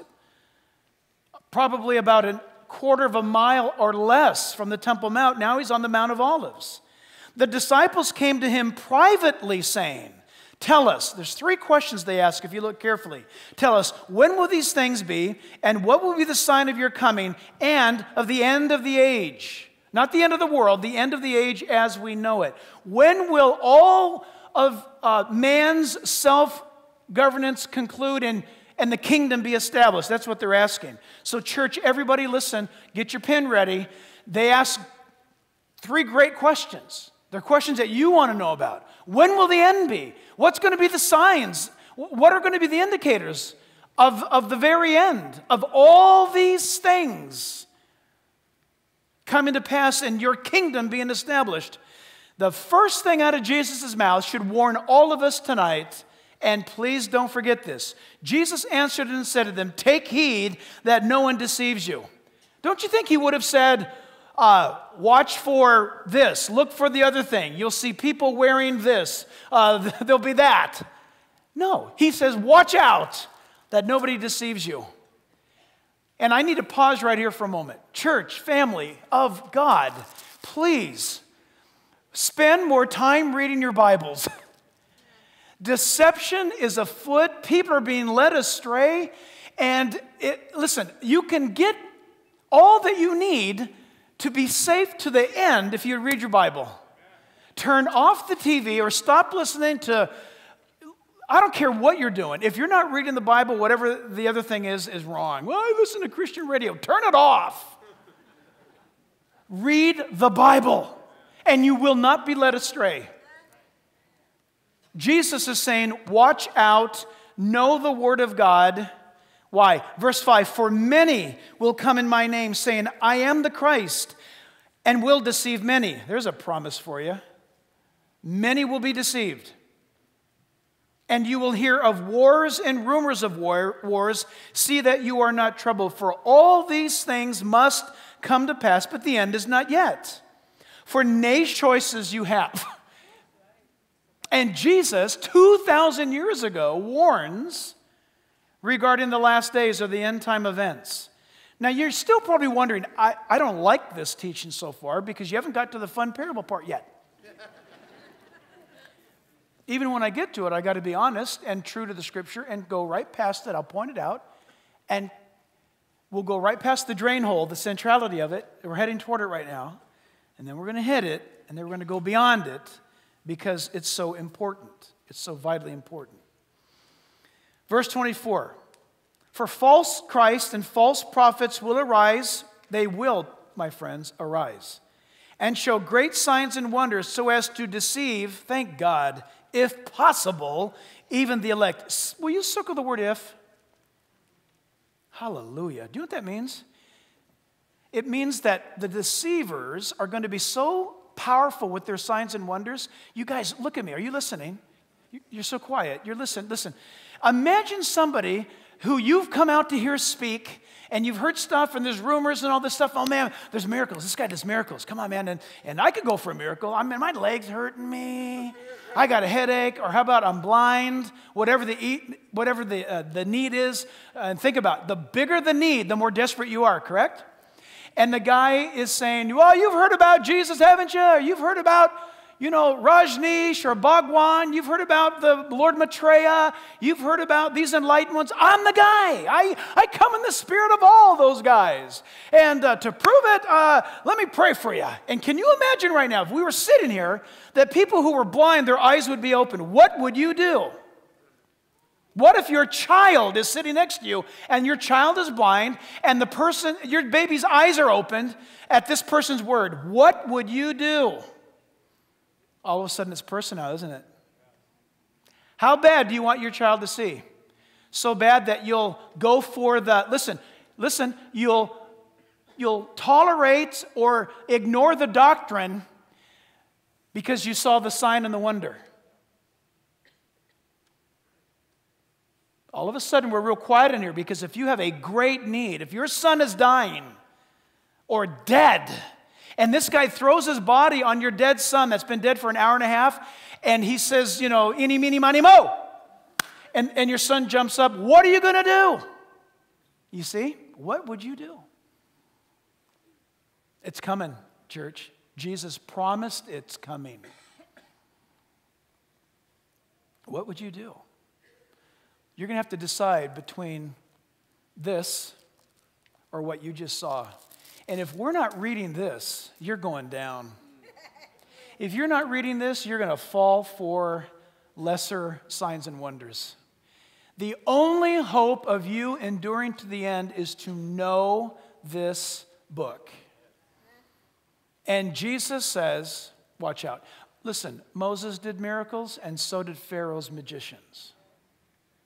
probably about a quarter of a mile or less from the Temple Mount, now he's on the Mount of Olives. The disciples came to him privately saying, tell us, there's three questions they ask if you look carefully. Tell us, when will these things be, and what will be the sign of your coming, and of the end of the age? Not the end of the world, the end of the age as we know it. When will all of uh, man's self-governance conclude and, and the kingdom be established? That's what they're asking. So church, everybody listen, get your pen ready. They ask three great questions. They're questions that you want to know about. When will the end be? What's going to be the signs? What are going to be the indicators of, of the very end of all these things coming to pass and your kingdom being established? The first thing out of Jesus' mouth should warn all of us tonight, and please don't forget this. Jesus answered and said to them, take heed that no one deceives you. Don't you think he would have said, uh, watch for this, look for the other thing. You'll see people wearing this. Uh, there'll be that. No, he says, watch out that nobody deceives you. And I need to pause right here for a moment. Church, family of God, please spend more time reading your Bibles. Deception is afoot. People are being led astray. And it, listen, you can get all that you need to be safe to the end if you read your Bible. Turn off the T V or stop listening to, I don't care what you're doing. If you're not reading the Bible, whatever the other thing is, is wrong. Well, I listen to Christian radio. Turn it off. Read the Bible, and you will not be led astray. Jesus is saying, watch out, know the Word of God. Why? Verse five, for many will come in my name, saying, I am the Christ, and will deceive many. There's a promise for you. Many will be deceived. And you will hear of wars and rumors of war, wars. See that you are not troubled, for all these things must come to pass, but the end is not yet. For nay choices you have. And Jesus, two thousand years ago, warns regarding the last days or the end time events. Now, you're still probably wondering, I, I don't like this teaching so far because you haven't got to the fun parable part yet. Even when I get to it, I got to be honest and true to the Scripture and go right past it. I'll point it out, and we'll go right past the drain hole, the centrality of it. We're heading toward it right now, and then we're going to hit it, and then we're going to go beyond it because it's so important. It's so vitally important. Verse twenty-four, for false Christ and false prophets will arise. They will, my friends, arise and show great signs and wonders so as to deceive, thank God, if possible, even the elect. Will you circle the word if? Hallelujah. Do you know what that means? It means that the deceivers are going to be so powerful with their signs and wonders. You guys, look at me. Are you listening? You're so quiet. You're listening. Listen. Imagine somebody who you've come out to hear speak, and you've heard stuff, and there's rumors and all this stuff. Oh, man, there's miracles. This guy does miracles. Come on, man. And, and I could go for a miracle. I mean, my leg's hurting me. I got a headache. Or how about I'm blind? Whatever the, eat, whatever the, uh, the need is. Uh, and think about it. The bigger the need, the more desperate you are, correct? And the guy is saying, well, you've heard about Jesus, haven't you? Or you've heard about, you know, Rajneesh or Bhagwan. You've heard about the Lord Maitreya. You've heard about these enlightened ones. I'm the guy. I, I come in the spirit of all those guys. And uh, to prove it, uh, let me pray for you. And can you imagine right now, if we were sitting here, that people who were blind, their eyes would be open. What would you do? What if your child is sitting next to you and your child is blind and the person, your baby's eyes are opened at this person's word? What would you do? All of a sudden it's personal, isn't it? How bad do you want your child to see? So bad that you'll go for the, listen, listen, you'll, you'll tolerate or ignore the doctrine because you saw the sign and the wonder. All of a sudden, we're real quiet in here because if you have a great need, if your son is dying or dead, and this guy throws his body on your dead son that's been dead for an hour and a half, and he says, you know, eeny, meeny, miny, mo, and, and your son jumps up, what are you going to do? You see, what would you do? It's coming, church. Jesus promised it's coming. What would you do? You're going to have to decide between this or what you just saw. And if we're not reading this, you're going down. If you're not reading this, you're going to fall for lesser signs and wonders. The only hope of you enduring to the end is to know this book. And Jesus says, watch out. Listen, Moses did miracles, and so did Pharaoh's magicians.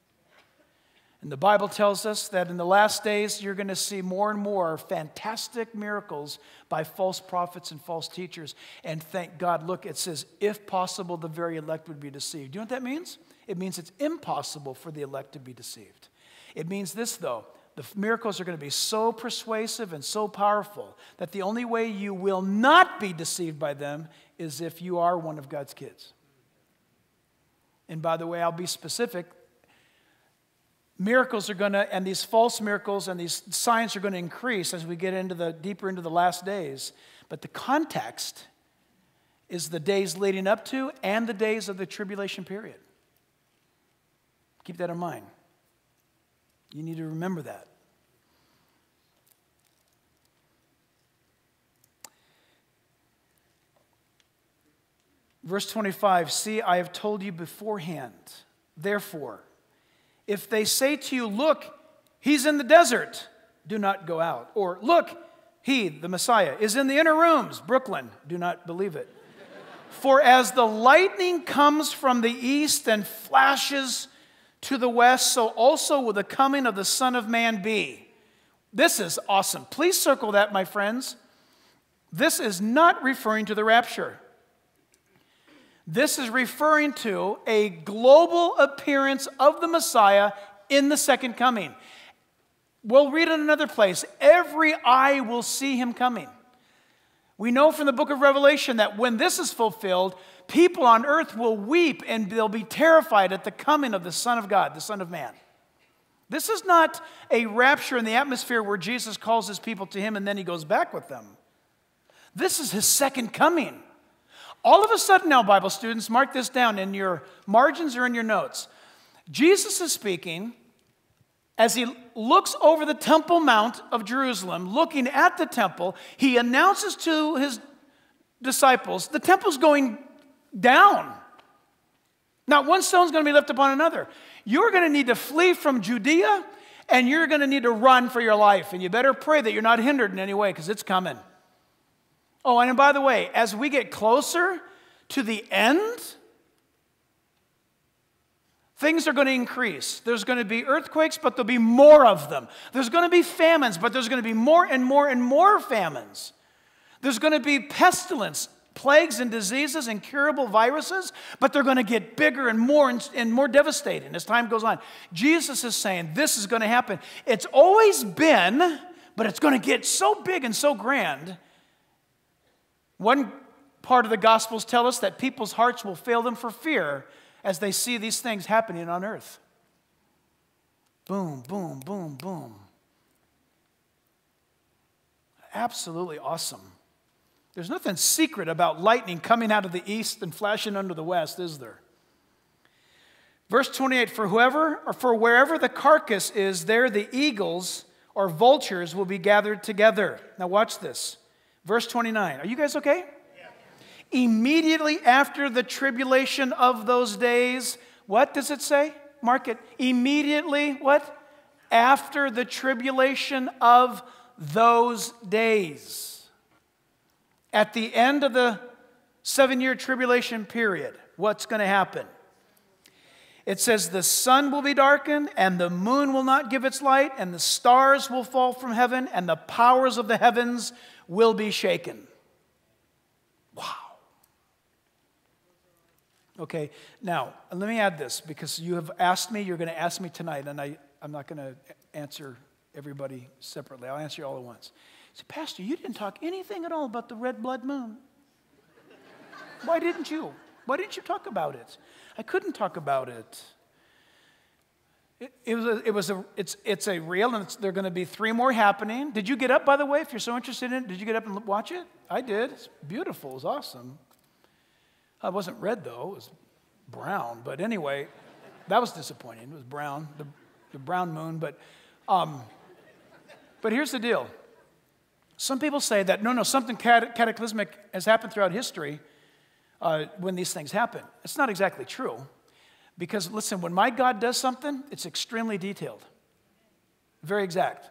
And the Bible tells us that in the last days, you're going to see more and more fantastic miracles by false prophets and false teachers. And thank God, look, it says, if possible, the very elect would be deceived. Do you know what that means? It means it's impossible for the elect to be deceived. It means this, though. The miracles are going to be so persuasive and so powerful that the only way you will not be deceived by them is if you are one of God's kids. And by the way, I'll be specific. Miracles are going to, and these false miracles and these signs are going to increase as we get into the deeper into the last days. But the context is the days leading up to and the days of the tribulation period. Keep that in mind. You need to remember that. Verse twenty-five, see, I have told you beforehand. Therefore, if they say to you, look, he's in the desert, do not go out. Or, look, he, the Messiah, is in the inner rooms, Brooklyn, do not believe it. For as the lightning comes from the east and flashes to the west, so also will the coming of the Son of Man be. This is awesome. Please circle that, my friends. This is not referring to the rapture. This is referring to a global appearance of the Messiah in the second coming. We'll read in another place, every eye will see him coming. We know from the book of Revelation that when this is fulfilled, people on earth will weep and they'll be terrified at the coming of the Son of God, the Son of Man. This is not a rapture in the atmosphere where Jesus calls his people to him and then he goes back with them. This is his second coming. All of a sudden now, Bible students, mark this down in your margins or in your notes. Jesus is speaking as he looks over the Temple Mount of Jerusalem, looking at the temple. He announces to his disciples, the temple's going down. Not one stone's going to be left upon another. You're going to need to flee from Judea, and you're going to need to run for your life. And you better pray that you're not hindered in any way, because it's coming. Oh, and by the way, as we get closer to the end, things are going to increase. There's going to be earthquakes, but there'll be more of them. There's going to be famines, but there's going to be more and more and more famines. There's going to be pestilence, plagues and diseases, incurable viruses, but they're going to get bigger and more and, and more devastating as time goes on. Jesus is saying this is going to happen. It's always been, but it's going to get so big and so grand. One part of the Gospels tell us that people's hearts will fail them for fear as they see these things happening on earth. Boom, boom, boom, boom. Absolutely awesome. There's nothing secret about lightning coming out of the east and flashing under the west, is there? Verse twenty-eight, for whoever or for wherever the carcass is, there the eagles or vultures will be gathered together. Now watch this. Verse twenty-nine. Are you guys okay? Yeah. Immediately after the tribulation of those days, what does it say? Mark it. Immediately, what? After the tribulation of those days. At the end of the seven-year tribulation period, what's going to happen? It says, the sun will be darkened, and the moon will not give its light, and the stars will fall from heaven, and the powers of the heavens will be shaken. Wow. Okay, now, let me add this, because you have asked me, you're going to ask me tonight, and I, I'm not going to answer everybody separately. I'll answer you all at once. Say, Pastor, you didn't talk anything at all about the red blood moon. Why didn't you? Why didn't you talk about it? I couldn't talk about it. It, it was a, it was a, it's, it's a real, and it's, there are going to be three more happening. Did you get up, by the way, if you're so interested in it? Did you get up and watch it? I did. It's beautiful. It was awesome. It wasn't red, though. It was brown. But anyway, that was disappointing. It was brown, the, the brown moon. But, um, but here's the deal. Some people say that, no, no, something cat- cataclysmic has happened throughout history uh, when these things happen. It's not exactly true. Because, listen, when my God does something, it's extremely detailed. Very exact.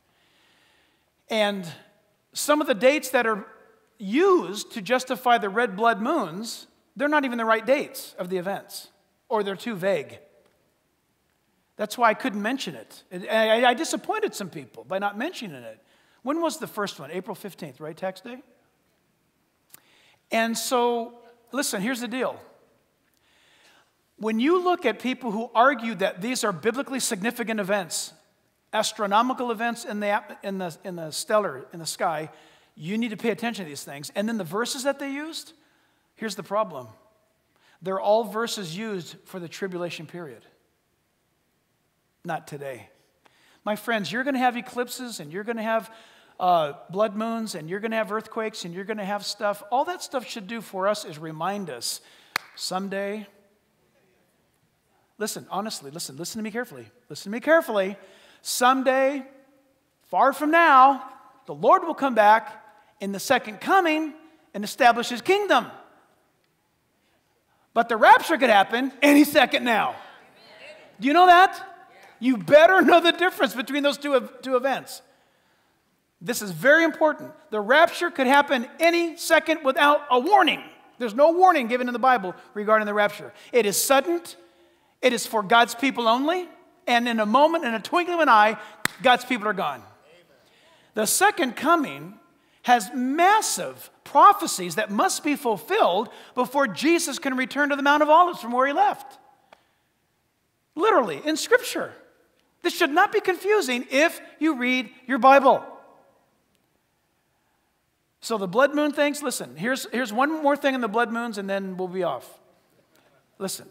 And some of the dates that are used to justify the red blood moons, they're not even the right dates of the events. Or they're too vague. That's why I couldn't mention it. I, I disappointed some people by not mentioning it. When was the first one? April fifteenth, right? Tax day? And so, listen, here's the deal. When you look at people who argue that these are biblically significant events, astronomical events in the, in the, in the stellar, in the sky, you need to pay attention to these things. And then the verses that they used, here's the problem. They're all verses used for the tribulation period. Not today. My friends, you're going to have eclipses, and you're going to have uh, blood moons, and you're going to have earthquakes, and you're going to have stuff. All that stuff should do for us is remind us someday. Listen, honestly, listen, listen to me carefully. Listen to me carefully. Someday, far from now, the Lord will come back in the second coming and establish his kingdom. But the rapture could happen any second now. Do you know that? You better know the difference between those two, two events. This is very important. The rapture could happen any second without a warning. There's no warning given in the Bible regarding the rapture. It is sudden. It is for God's people only. And in a moment, in a twinkling of an eye, God's people are gone. Amen. The second coming has massive prophecies that must be fulfilled before Jesus can return to the Mount of Olives from where he left. Literally, in Scripture. This should not be confusing if you read your Bible. So the blood moon things, listen, here's, here's one more thing on the blood moons and then we'll be off. Listen.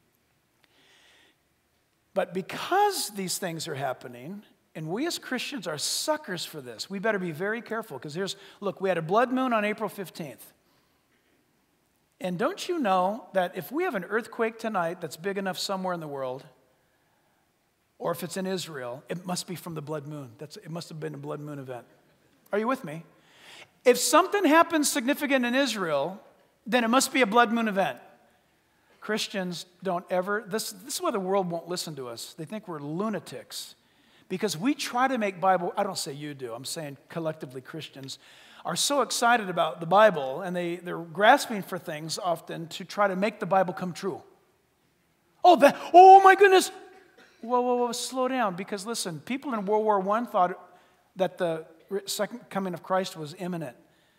But because these things are happening, and we as Christians are suckers for this, we better be very careful because here's, look, we had a blood moon on April fifteenth. And don't you know that if we have an earthquake tonight that's big enough somewhere in the world, or if it's in Israel, it must be from the blood moon. That's, it must have been a blood moon event. Are you with me? If something happens significant in Israel, then it must be a blood moon event. Christians don't ever, this, this is why the world won't listen to us. They think we're lunatics. Because we try to make Bible, I don't say you do, I'm saying collectively Christians are so excited about the Bible and they, they're grasping for things often to try to make the Bible come true. Oh, that, oh my goodness. Whoa, whoa, whoa, slow down. Because listen, people in World War One thought that the second coming of Christ was imminent.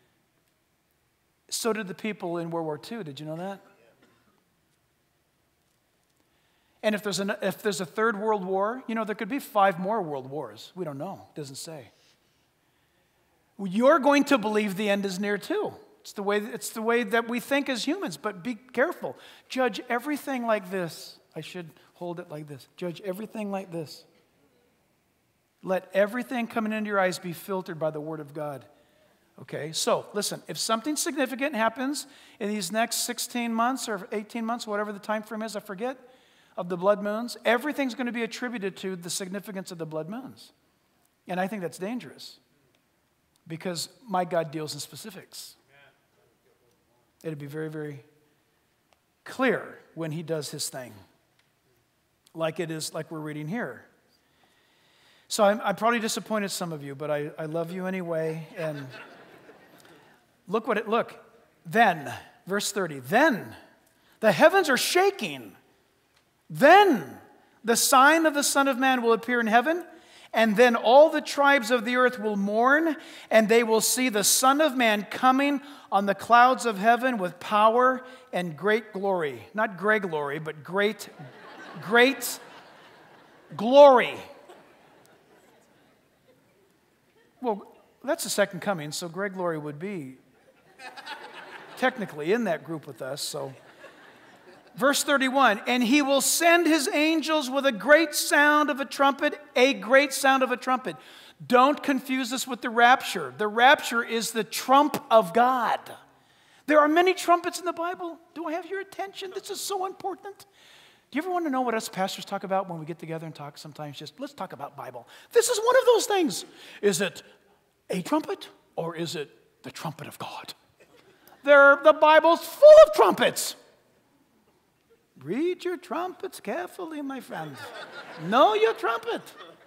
So did the people in World War Two. Did you know that? And if there's, an, if there's a third world war, you know, there could be five more world wars. We don't know. It doesn't say. You're going to believe the end is near too. It's the way, it's the way that we think as humans, but be careful. Judge everything like this. I should hold it like this. Judge everything like this. Let everything coming into your eyes be filtered by the Word of God. Okay, so listen, if something significant happens in these next sixteen months or eighteen months, whatever the time frame is, I forget, of the blood moons, everything's going to be attributed to the significance of the blood moons. And I think that's dangerous because my God deals in specifics. It'll be very, very clear when he does his thing, like it is, like we're reading here. So I'm, I'm probably disappointed some of you, but I, I love you anyway. And look what it, look, then, verse thirty, then the heavens are shaking. Then the sign of the Son of Man will appear in heaven, and then all the tribes of the earth will mourn, and they will see the Son of Man coming on the clouds of heaven with power and great glory. Not great glory, but great, great glory. Well, that's the second coming, so great glory would be technically in that group with us, so... Verse thirty-one, and he will send his angels with a great sound of a trumpet, a great sound of a trumpet. Don't confuse this with the rapture. The rapture is the trump of God. There are many trumpets in the Bible. Do I have your attention? This is so important. Do you ever want to know what us pastors talk about when we get together and talk sometimes? Just, let's talk about Bible. This is one of those things. Is it a trumpet or is it the trumpet of God? There, the Bible's full of trumpets. Read your trumpets carefully, my friend. Know your trumpet.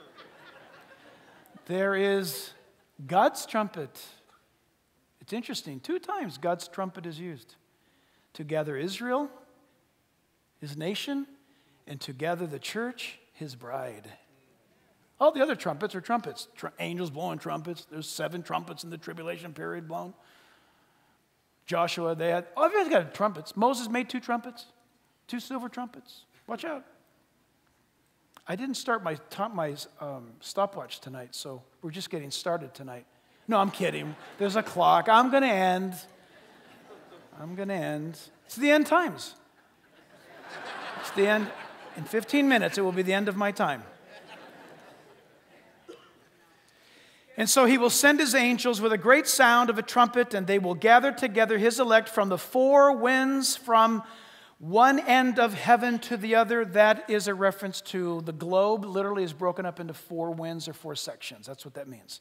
There is God's trumpet. It's interesting. Two times God's trumpet is used. To gather Israel, his nation, and to gather the church, his bride. All the other trumpets are trumpets. Tr- angels blowing trumpets. There's seven trumpets in the tribulation period blown. Joshua, they had, oh, everybody's got trumpets. Moses made two trumpets, two silver trumpets. Watch out. I didn't start my, top, my um, stopwatch tonight, so we're just getting started tonight. No, I'm kidding. There's a clock. I'm going to end. I'm going to end. It's the end times. It's the end. In fifteen minutes, it will be the end of my time. And so he will send his angels with a great sound of a trumpet, and they will gather together his elect from the four winds, from one end of heaven to the other. That is a reference to the globe. Literally is broken up into four winds or four sections. That's what that means.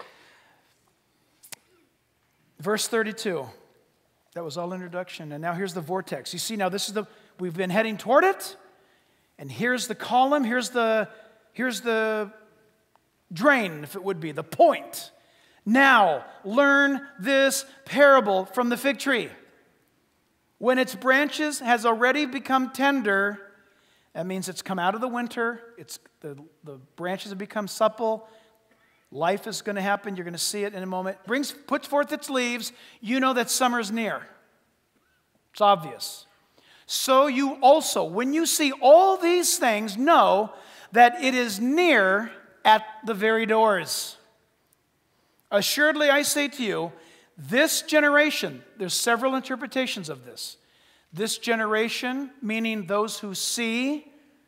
Verse thirty-two. That was all introduction. And now here's the vortex. You see, now this is the, we've been heading toward it. And here's the column. Here's the, here's the drain, if it would be, the point. Now, learn this parable from the fig tree. When its branches has already become tender, that means it's come out of the winter. It's the, the branches have become supple. Life is going to happen. You're going to see it in a moment. Brings, puts forth its leaves. You know that summer's near. It's obvious. So you also, when you see all these things, know that it is near at the very doors. Assuredly, I say to you, this generation, there's several interpretations of this. This generation, meaning those who see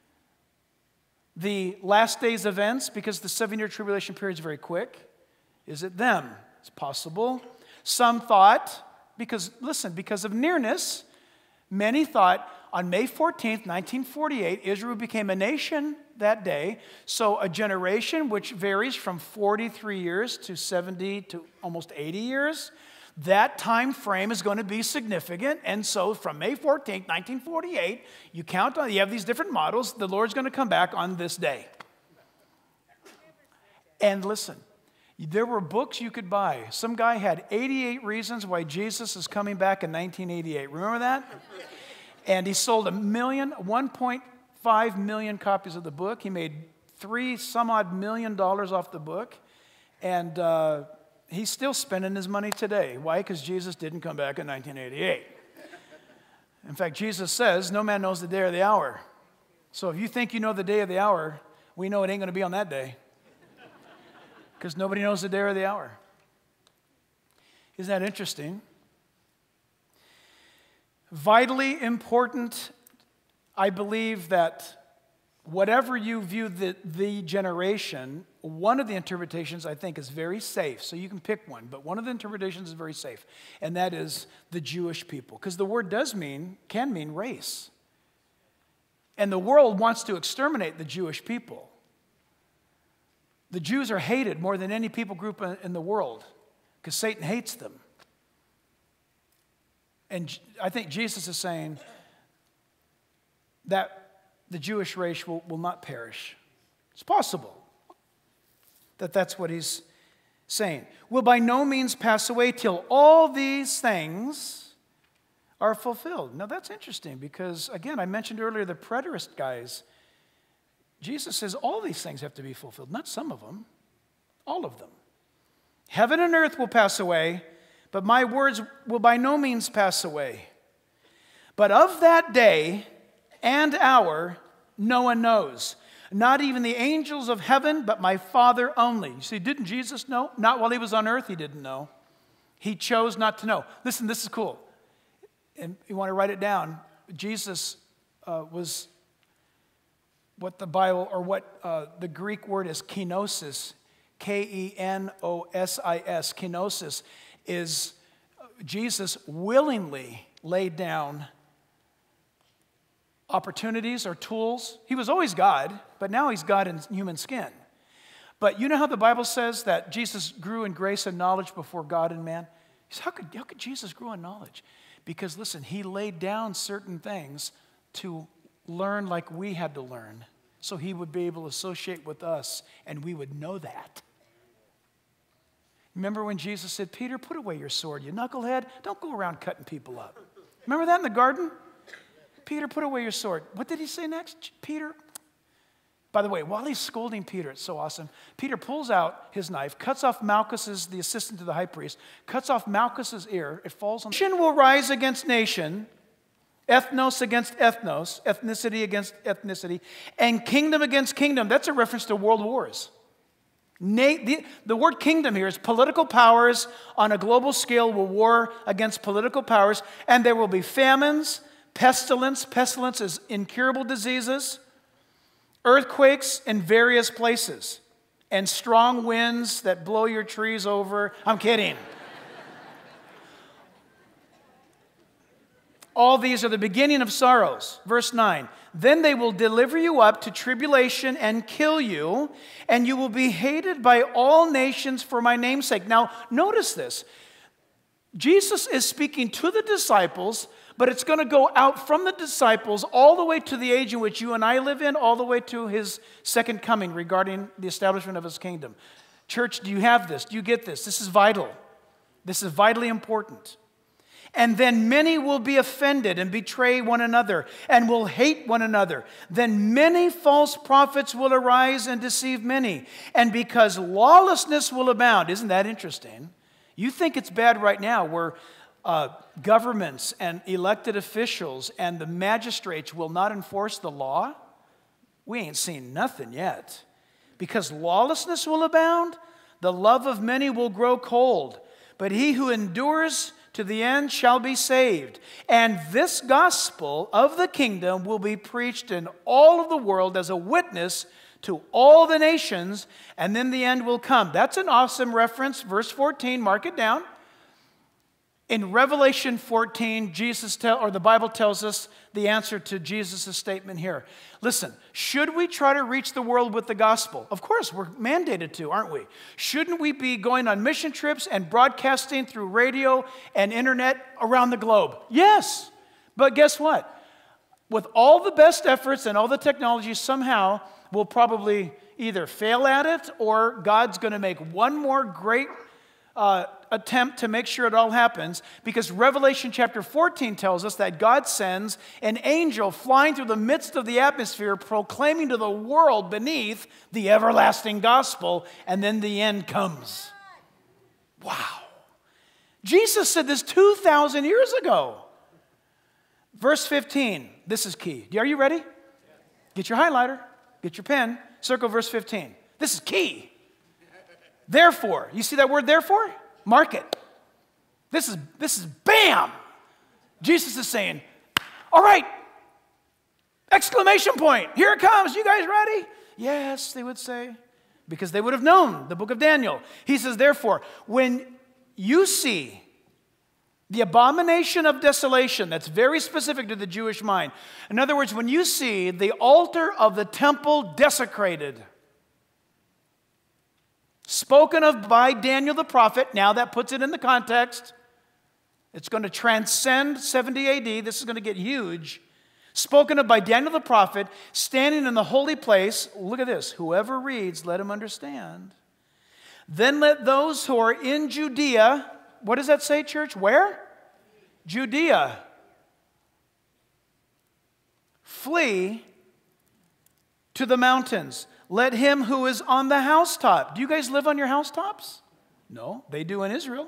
the last days events, because the seven-year tribulation period is very quick. Is it them? It's possible. Some thought, because, listen, because of nearness, many thought on May fourteenth, nineteen forty-eight, Israel became a nation that day. So a generation which varies from forty-three years to seventy to almost eighty years, that time frame is going to be significant. And so from May fourteenth, nineteen forty-eight, you count on, you have these different models, the Lord's going to come back on this day. And listen, there were books you could buy. Some guy had eighty-eight reasons why Jesus is coming back in nineteen eighty-eight. Remember that? And he sold a million, one point five million copies of the book. He made three some odd million dollars off the book. And uh, he's still spending his money today. Why? Because Jesus didn't come back in nineteen eighty-eight. In fact, Jesus says, no man knows the day or the hour. So if you think you know the day or the hour, we know it ain't going to be on that day. Because nobody knows the day or the hour. Isn't that interesting? Vitally important, I believe that whatever you view the, the generation, one of the interpretations I think is very safe. So you can pick one, but one of the interpretations is very safe. And that is the Jewish people. Because the word does mean, can mean race. And the world wants to exterminate the Jewish people. The Jews are hated more than any people group in the world because Satan hates them. And I think Jesus is saying that the Jewish race will, will not perish. It's possible that that's what he's saying. Will by no means pass away till all these things are fulfilled. Now that's interesting because, again, I mentioned earlier the preterist guys. Jesus says all these things have to be fulfilled, not some of them, all of them. Heaven and earth will pass away, but my words will by no means pass away. But of that day and hour, no one knows. Not even the angels of heaven, but my Father only. You see, didn't Jesus know? Not while he was on earth, he didn't know. He chose not to know. Listen, this is cool. And you want to write it down. Jesus uh, was what the Bible, or what uh, the Greek word is kenosis, K E N O S I S, kenosis, is Jesus willingly laid down opportunities or tools. He was always God, but now he's God in human skin. But you know how the Bible says that Jesus grew in grace and knowledge before God and man? He said, how could, how could Jesus grow in knowledge? Because listen, he laid down certain things to learn like we had to learn, so he would be able to associate with us and we would know that. Remember when Jesus said, Peter, put away your sword, you knucklehead. Don't go around cutting people up. Remember that in the garden? Peter, put away your sword. What did he say next? Peter, By the way, while he's scolding Peter, it's so awesome, Peter pulls out his knife, cuts off Malchus's, the assistant to the high priest, cuts off Malchus's ear. It falls on. Nation will rise against nation, ethnos against ethnos, ethnicity against ethnicity, and kingdom against kingdom. That's a reference to world wars. Na- the, the word kingdom here is political powers on a global scale will war against political powers, and there will be famines, pestilence. Pestilence is incurable diseases, earthquakes in various places, and strong winds that blow your trees over. I'm kidding. All these are the beginning of sorrows. Verse nine, then they will deliver you up to tribulation and kill you, and you will be hated by all nations for my name's sake. Now, notice this. Jesus is speaking to the disciples, but it's going to go out from the disciples all the way to the age in which you and I live in, all the way to his second coming regarding the establishment of his kingdom. Church, do you have this? Do you get this? This is vital. This is vitally important. And then many will be offended and betray one another and will hate one another. Then many false prophets will arise and deceive many. And because lawlessness will abound, isn't that interesting? You think it's bad right now where uh, governments and elected officials and the magistrates will not enforce the law? We ain't seen nothing yet. Because lawlessness will abound, the love of many will grow cold. But he who endures to the end shall be saved. And this gospel of the kingdom will be preached in all of the world as a witness to all the nations, and then the end will come. That's an awesome reference. Verse fourteen, mark it down. In Revelation fourteen, Jesus tell, or the Bible tells us the answer to Jesus' statement here. Listen, should we try to reach the world with the gospel? Of course, we're mandated to, aren't we? Shouldn't we be going on mission trips and broadcasting through radio and internet around the globe? Yes. But guess what? With all the best efforts and all the technology, somehow we'll probably either fail at it or God's going to make one more great uh, attempt to make sure it all happens, because Revelation chapter fourteen tells us that God sends an angel flying through the midst of the atmosphere, proclaiming to the world beneath the everlasting gospel, and then the end comes. Wow. Jesus said this two thousand years ago. Verse fifteen, this is key. Are you ready? Get your highlighter, get your pen, circle verse fifteen. This is key. Therefore, you see that word therefore? Mark it. This is, this is bam. Jesus is saying, all right, exclamation point. Here it comes. You guys ready? Yes, they would say, because they would have known the book of Daniel. He says, therefore, when you see the abomination of desolation, that's very specific to the Jewish mind. In other words, when you see the altar of the temple desecrated, spoken of by Daniel the prophet, now that puts it in the context. It's going to transcend seventy A D. This is going to get huge. Spoken of by Daniel the prophet, standing in the holy place. Look at this. Whoever reads, let him understand. Then let those who are in Judea, what does that say, church? Where? Judea. Flee to the mountains. Let him who is on the housetop. Do you guys live on your housetops? No, they do in Israel.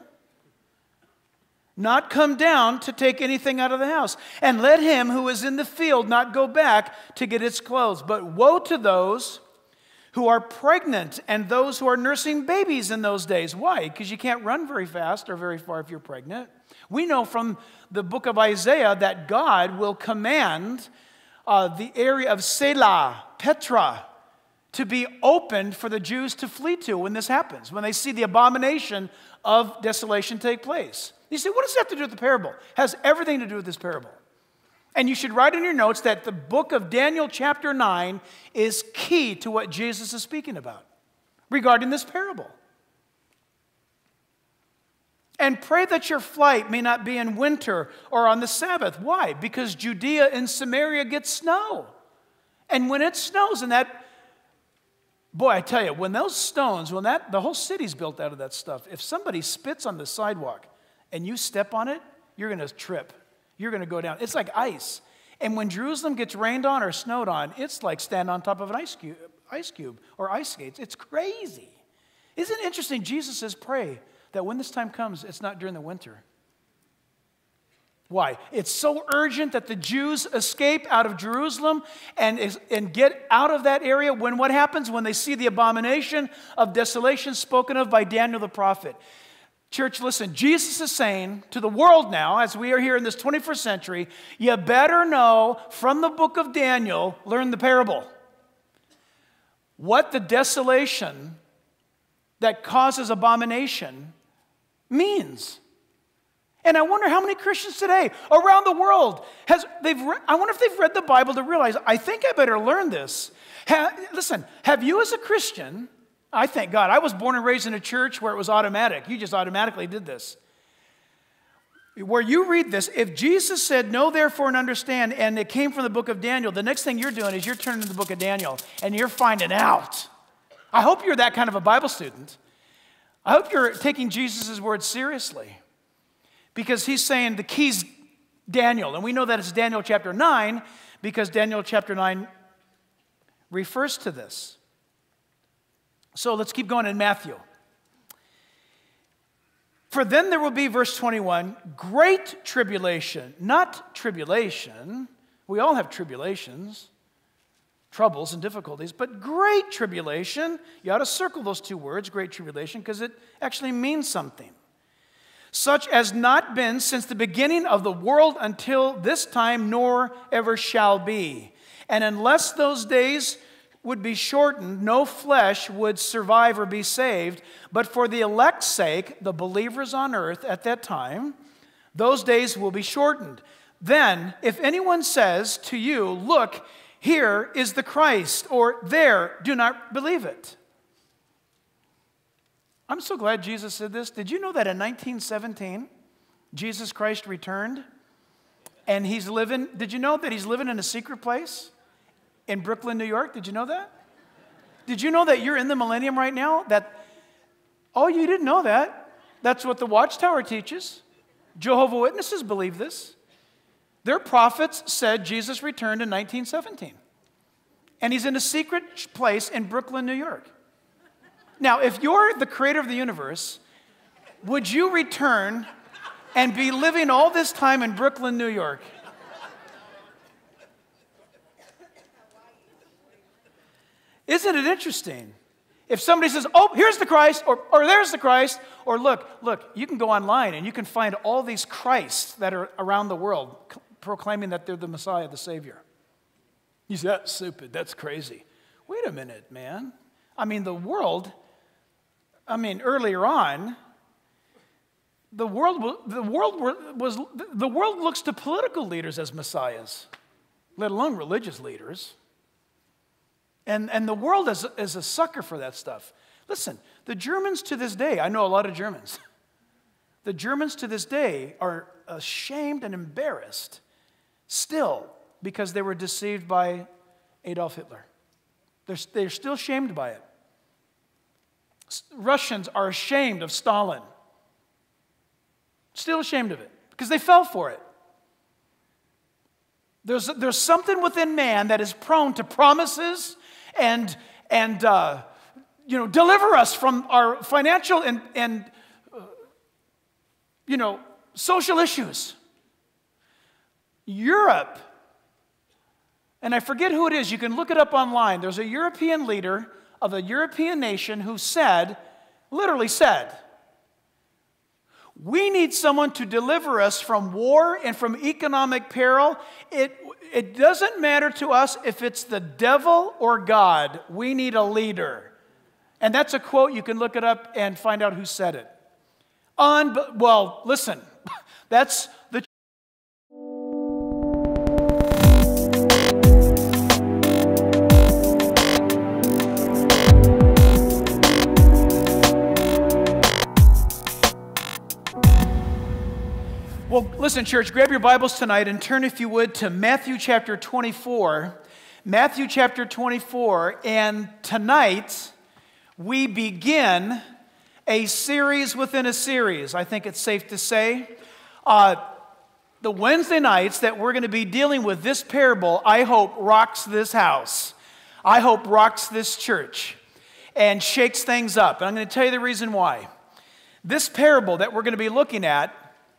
Not come down to take anything out of the house. And let him who is in the field not go back to get its clothes. But woe to those who are pregnant and those who are nursing babies in those days. Why? Because you can't run very fast or very far if you're pregnant. We know from the book of Isaiah that God will command uh, the area of Selah, Petra, to be opened for the Jews to flee to when this happens, when they see the abomination of desolation take place. You say, what does that have to do with the parable? It has everything to do with this parable. And you should write in your notes that the book of Daniel chapter nine is key to what Jesus is speaking about regarding this parable. And pray that your flight may not be in winter or on the Sabbath. Why? Because Judea and Samaria get snow. And when it snows in that, boy, I tell you, when those stones, when that, the whole city's built out of that stuff, if somebody spits on the sidewalk and you step on it, you're going to trip. You're going to go down. It's like ice. And when Jerusalem gets rained on or snowed on, it's like standing on top of an ice cube, ice cube or ice skates. It's crazy. Isn't it interesting? Jesus says, pray that when this time comes, it's not during the winter. Why? It's so urgent that the Jews escape out of Jerusalem and, and get out of that area when what happens? When they see the abomination of desolation spoken of by Daniel the prophet. Church, listen, Jesus is saying to the world now, as we are here in this twenty-first century, you better know from the book of Daniel, learn the parable, what the desolation that causes abomination means. And I wonder how many Christians today around the world, has they've re- I wonder if they've read the Bible to realize, I think I better learn this. Ha- listen, have you as a Christian, I thank God, I was born and raised in a church where it was automatic. You just automatically did this. Where you read this, if Jesus said, know therefore and understand, and it came from the book of Daniel, the next thing you're doing is you're turning to the book of Daniel and you're finding out. I hope you're that kind of a Bible student. I hope you're taking Jesus' words seriously. Because he's saying the key's Daniel. And we know that it's Daniel chapter nine because Daniel chapter nine refers to this. So let's keep going in Matthew. For then there will be, verse twenty-one, great tribulation, not tribulation. We all have tribulations, troubles and difficulties, but great tribulation. You ought to circle those two words, great tribulation, because it actually means something. Such as not been since the beginning of the world until this time, nor ever shall be. And unless those days would be shortened, no flesh would survive or be saved. But for the elect's sake, the believers on earth at that time, those days will be shortened. Then, if anyone says to you, look, here is the Christ, or there, do not believe it. I'm so glad Jesus said this. Did you know that in nineteen seventeen, Jesus Christ returned? And he's living, did you know that he's living in a secret place in Brooklyn, New York? Did you know that? Did you know that you're in the millennium right now? That, oh, you didn't know that. That's what the Watchtower teaches. Jehovah's Witnesses believe this. Their prophets said Jesus returned in nineteen seventeen. And he's in a secret place in Brooklyn, New York. Now, if you're the creator of the universe, would you return and be living all this time in Brooklyn, New York? Isn't it interesting? If somebody says, oh, here's the Christ, or, or there's the Christ, or look, look, you can go online and you can find all these Christs that are around the world proclaiming that they're the Messiah, the Savior. You say, that's stupid, that's crazy. Wait a minute, man. I mean, the world... I mean, earlier on, the world, the world was the world looks to political leaders as messiahs, let alone religious leaders. And, and the world is, is a sucker for that stuff. Listen, the Germans to this day, I know a lot of Germans, the Germans to this day are ashamed and embarrassed still because they were deceived by Adolf Hitler. They're, they're still shamed by it. Russians are ashamed of Stalin. Still ashamed of it because they fell for it. There's, there's something within man that is prone to promises and, and uh, you know, deliver us from our financial and, and uh, you know, social issues. Europe, and I forget who it is, you can look it up online. There's a European leader of a European nation who said, literally said, we need someone to deliver us from war and from economic peril. It, it doesn't matter to us if it's the devil or God. We need a leader. And that's a quote. You can look it up and find out who said it. Unbe- well, listen, that's the Well, listen, church, grab your Bibles tonight and turn, if you would, to Matthew chapter twenty-four. Matthew chapter twenty-four, and tonight we begin a series within a series, I think it's safe to say. Uh, the Wednesday nights that we're going to be dealing with this parable, I hope, rocks this house. I hope rocks this church and shakes things up. And I'm going to tell you the reason why. This parable that we're going to be looking at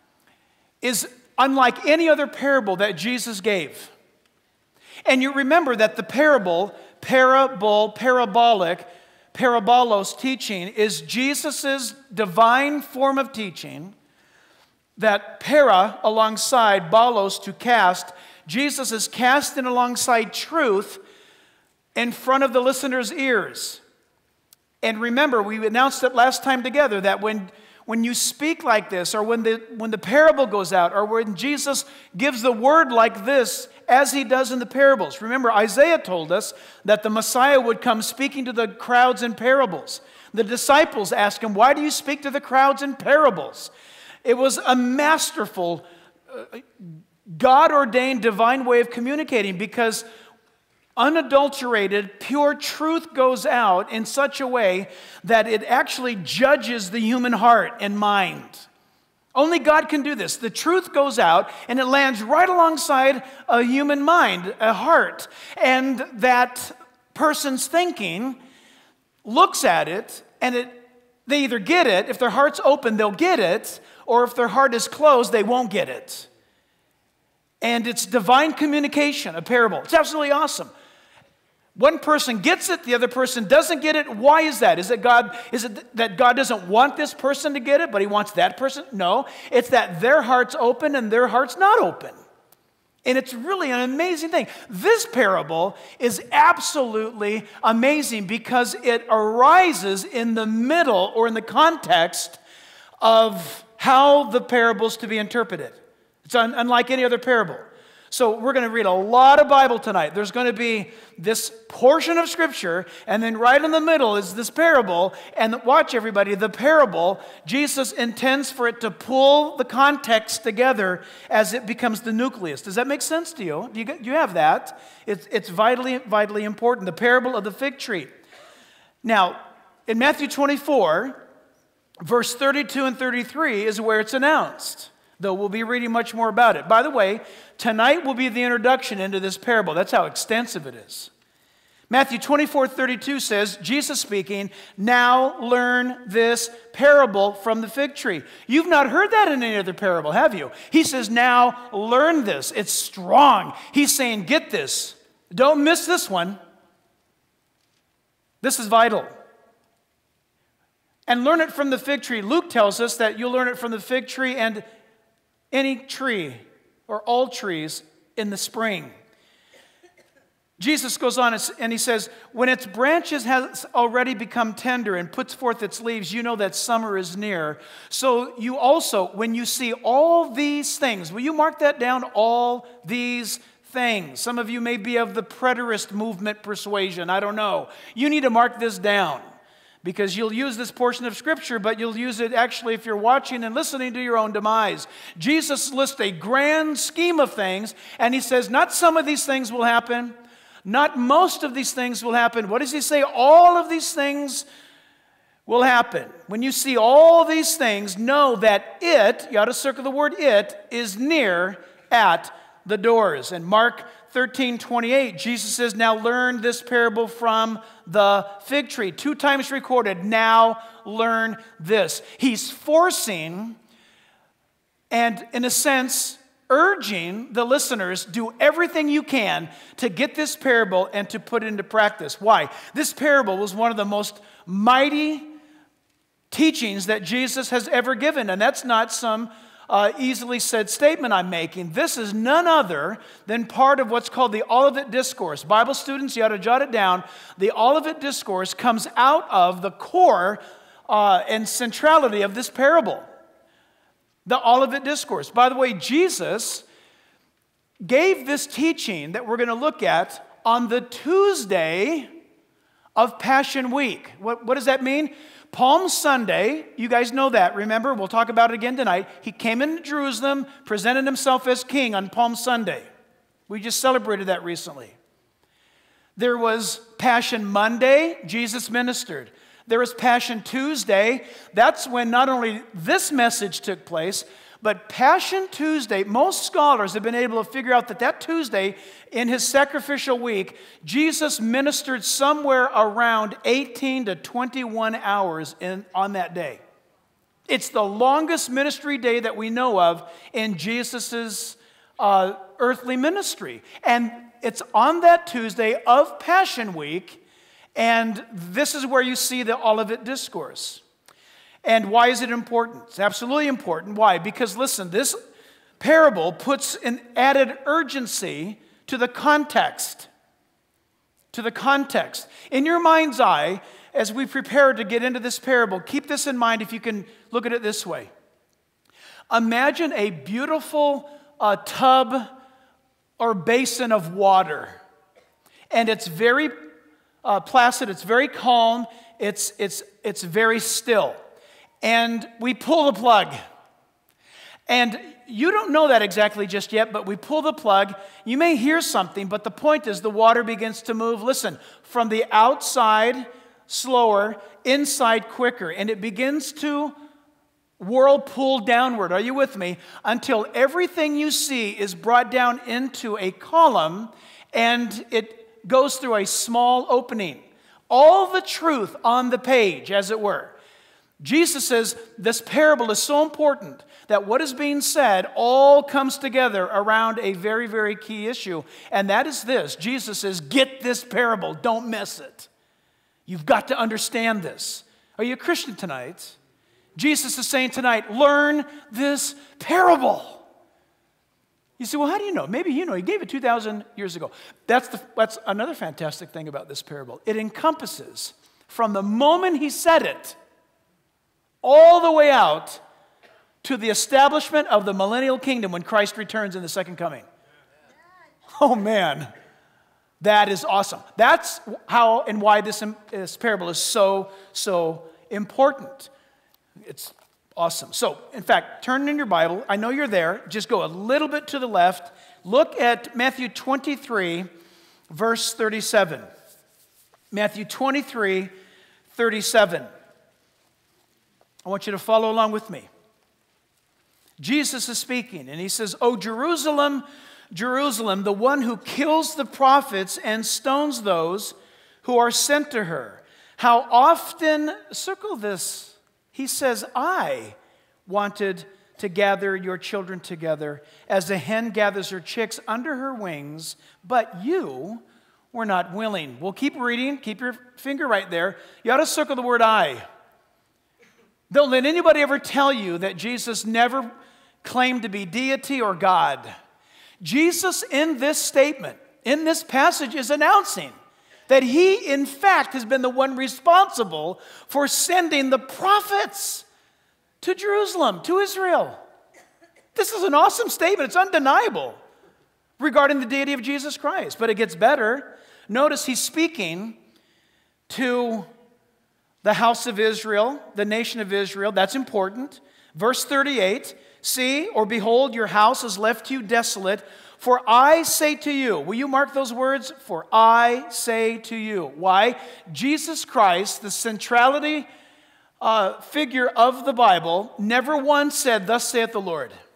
is unlike any other parable that Jesus gave. And you remember that the parable, parable, parabolic, parabolos teaching is Jesus' divine form of teaching. That para alongside, balos to cast, Jesus is casting alongside truth in front of the listener's ears. And remember, we announced it last time together that when, when you speak like this, or when the, when the parable goes out, or when Jesus gives the word like this, as he does in the parables. Remember, Isaiah told us that the Messiah would come speaking to the crowds in parables. The disciples asked him, why do you speak to the crowds in parables? It was a masterful, uh, God-ordained divine way of communicating, because unadulterated, pure truth goes out in such a way that it actually judges the human heart and mind. Only God can do this. The truth goes out and it lands right alongside a human mind, a heart. And that person's thinking looks at it and it, they either get it. If their heart's open, they'll get it. Or if their heart is closed, they won't get it. And it's divine communication, a parable. It's absolutely awesome. One person gets it, the other person doesn't get it. Why is that? Is it God, is it that God doesn't want this person to get it, but he wants that person? No. It's that their heart's open and their heart's not open. And it's really an amazing thing. This parable is absolutely amazing because it arises in the middle or in the context of how the parable's to be interpreted. It's un- unlike any other parable. So we're going to read a lot of Bible tonight. There's going to be this portion of Scripture, and then right in the middle is this parable. And watch, everybody, the parable, Jesus intends for it to pull the context together as it becomes the nucleus. Does that make sense to you? Do you, you have that? It's, it's vitally, vitally important. The parable of the fig tree. Now, in Matthew twenty-four, verse thirty-two and thirty-three is where it's announced. Though we'll be reading much more about it. By the way, tonight will be the introduction into this parable. That's how extensive it is. Matthew twenty-four thirty-two says, Jesus speaking, now learn this parable from the fig tree. You've not heard that in any other parable, have you? He says, now learn this. It's strong. He's saying, get this. Don't miss this one. This is vital. And learn it from the fig tree. Luke tells us that you'll learn it from the fig tree and any tree or all trees in the spring. Jesus goes on and he says, when its branches has already become tender and puts forth its leaves, you know that summer is near. So you also, when you see all these things, will you mark that down? All these things. Some of you may be of the preterist movement persuasion. I don't know. You need to mark this down. Because you'll use this portion of Scripture, but you'll use it actually if you're watching and listening to your own demise. Jesus lists a grand scheme of things, and he says, not some of these things will happen, not most of these things will happen. What does he say? All of these things will happen. When you see all these things, know that it, you ought to circle the word it, is near at the doors. And Mark thirteen twenty-eight, Jesus says, now learn this parable from the fig tree. Two times recorded, now learn this. He's forcing and, in a sense, urging the listeners, do everything you can to get this parable and to put it into practice. Why? This parable was one of the most mighty teachings that Jesus has ever given, and that's not some Uh, easily said statement I'm making. This is none other than part of what's called the Olivet Discourse. Bible students, you ought to jot it down. The Olivet Discourse comes out of the core uh, and centrality of this parable. The Olivet Discourse. By the way, Jesus gave this teaching that we're going to look at on the Tuesday of Passion Week. What, what does that mean? Palm Sunday, you guys know that, remember? We'll talk about it again tonight. He came into Jerusalem, presented himself as king on Palm Sunday. We just celebrated that recently. There was Passion Monday, Jesus ministered. There was Passion Tuesday. That's when not only this message took place, But Passion Tuesday, most scholars have been able to figure out that that Tuesday in his sacrificial week, Jesus ministered somewhere around eighteen to twenty-one hours in, on that day. It's the longest ministry day that we know of in Jesus' uh, earthly ministry. And it's on that Tuesday of Passion Week, and this is where you see the Olivet Discourse. And why is it important? It's absolutely important. Why? Because listen, this parable puts an added urgency to the context. To the context. In your mind's eye, as we prepare to get into this parable, keep this in mind if you can look at it this way. Imagine a beautiful uh, tub or basin of water. And it's very uh, placid, it's very calm, it's, it's, it's very still. And we pull the plug. And you don't know that exactly just yet, but we pull the plug. You may hear something, but the point is the water begins to move. Listen, from the outside, slower, inside quicker, and it begins to whirlpool downward. Are you with me? Until everything you see is brought down into a column and it goes through a small opening. All the truth on the page, as it were. Jesus says this parable is so important that what is being said all comes together around a very, very key issue, and that is this. Jesus says, get this parable, don't miss it. You've got to understand this. Are you a Christian tonight? Jesus is saying tonight, learn this parable. You say, well, how do you know? Maybe you know. He gave it two thousand years ago. That's, the, that's another fantastic thing about this parable. It encompasses, from the moment he said it, all the way out to the establishment of the millennial kingdom when Christ returns in the second coming. Oh, man. That is awesome. That's how and why this, this parable is so, so important. It's awesome. So, in fact, turn in your Bible. I know you're there. Just go a little bit to the left. Look at Matthew twenty-three, verse thirty-seven. Matthew twenty-three, thirty-seven. I want you to follow along with me. Jesus is speaking, and he says, "O Jerusalem, Jerusalem, the one who kills the prophets and stones those who are sent to her. How often," circle this, he says, "I wanted to gather your children together as a hen gathers her chicks under her wings, but you were not willing." We'll keep reading. Keep your finger right there. You ought to circle the word "I." Don't let anybody ever tell you that Jesus never claimed to be deity or God. Jesus, in this statement, in this passage, is announcing that he, in fact, has been the one responsible for sending the prophets to Jerusalem, to Israel. This is an awesome statement. It's undeniable regarding the deity of Jesus Christ. But it gets better. Notice he's speaking to the house of Israel, the nation of Israel. That's important. Verse thirty-eight, "See, or behold, your house is left to you desolate. For I say to you," will you mark those words? "For I say to you." Why? Jesus Christ, the centrality uh, figure of the Bible, never once said, "Thus saith the Lord."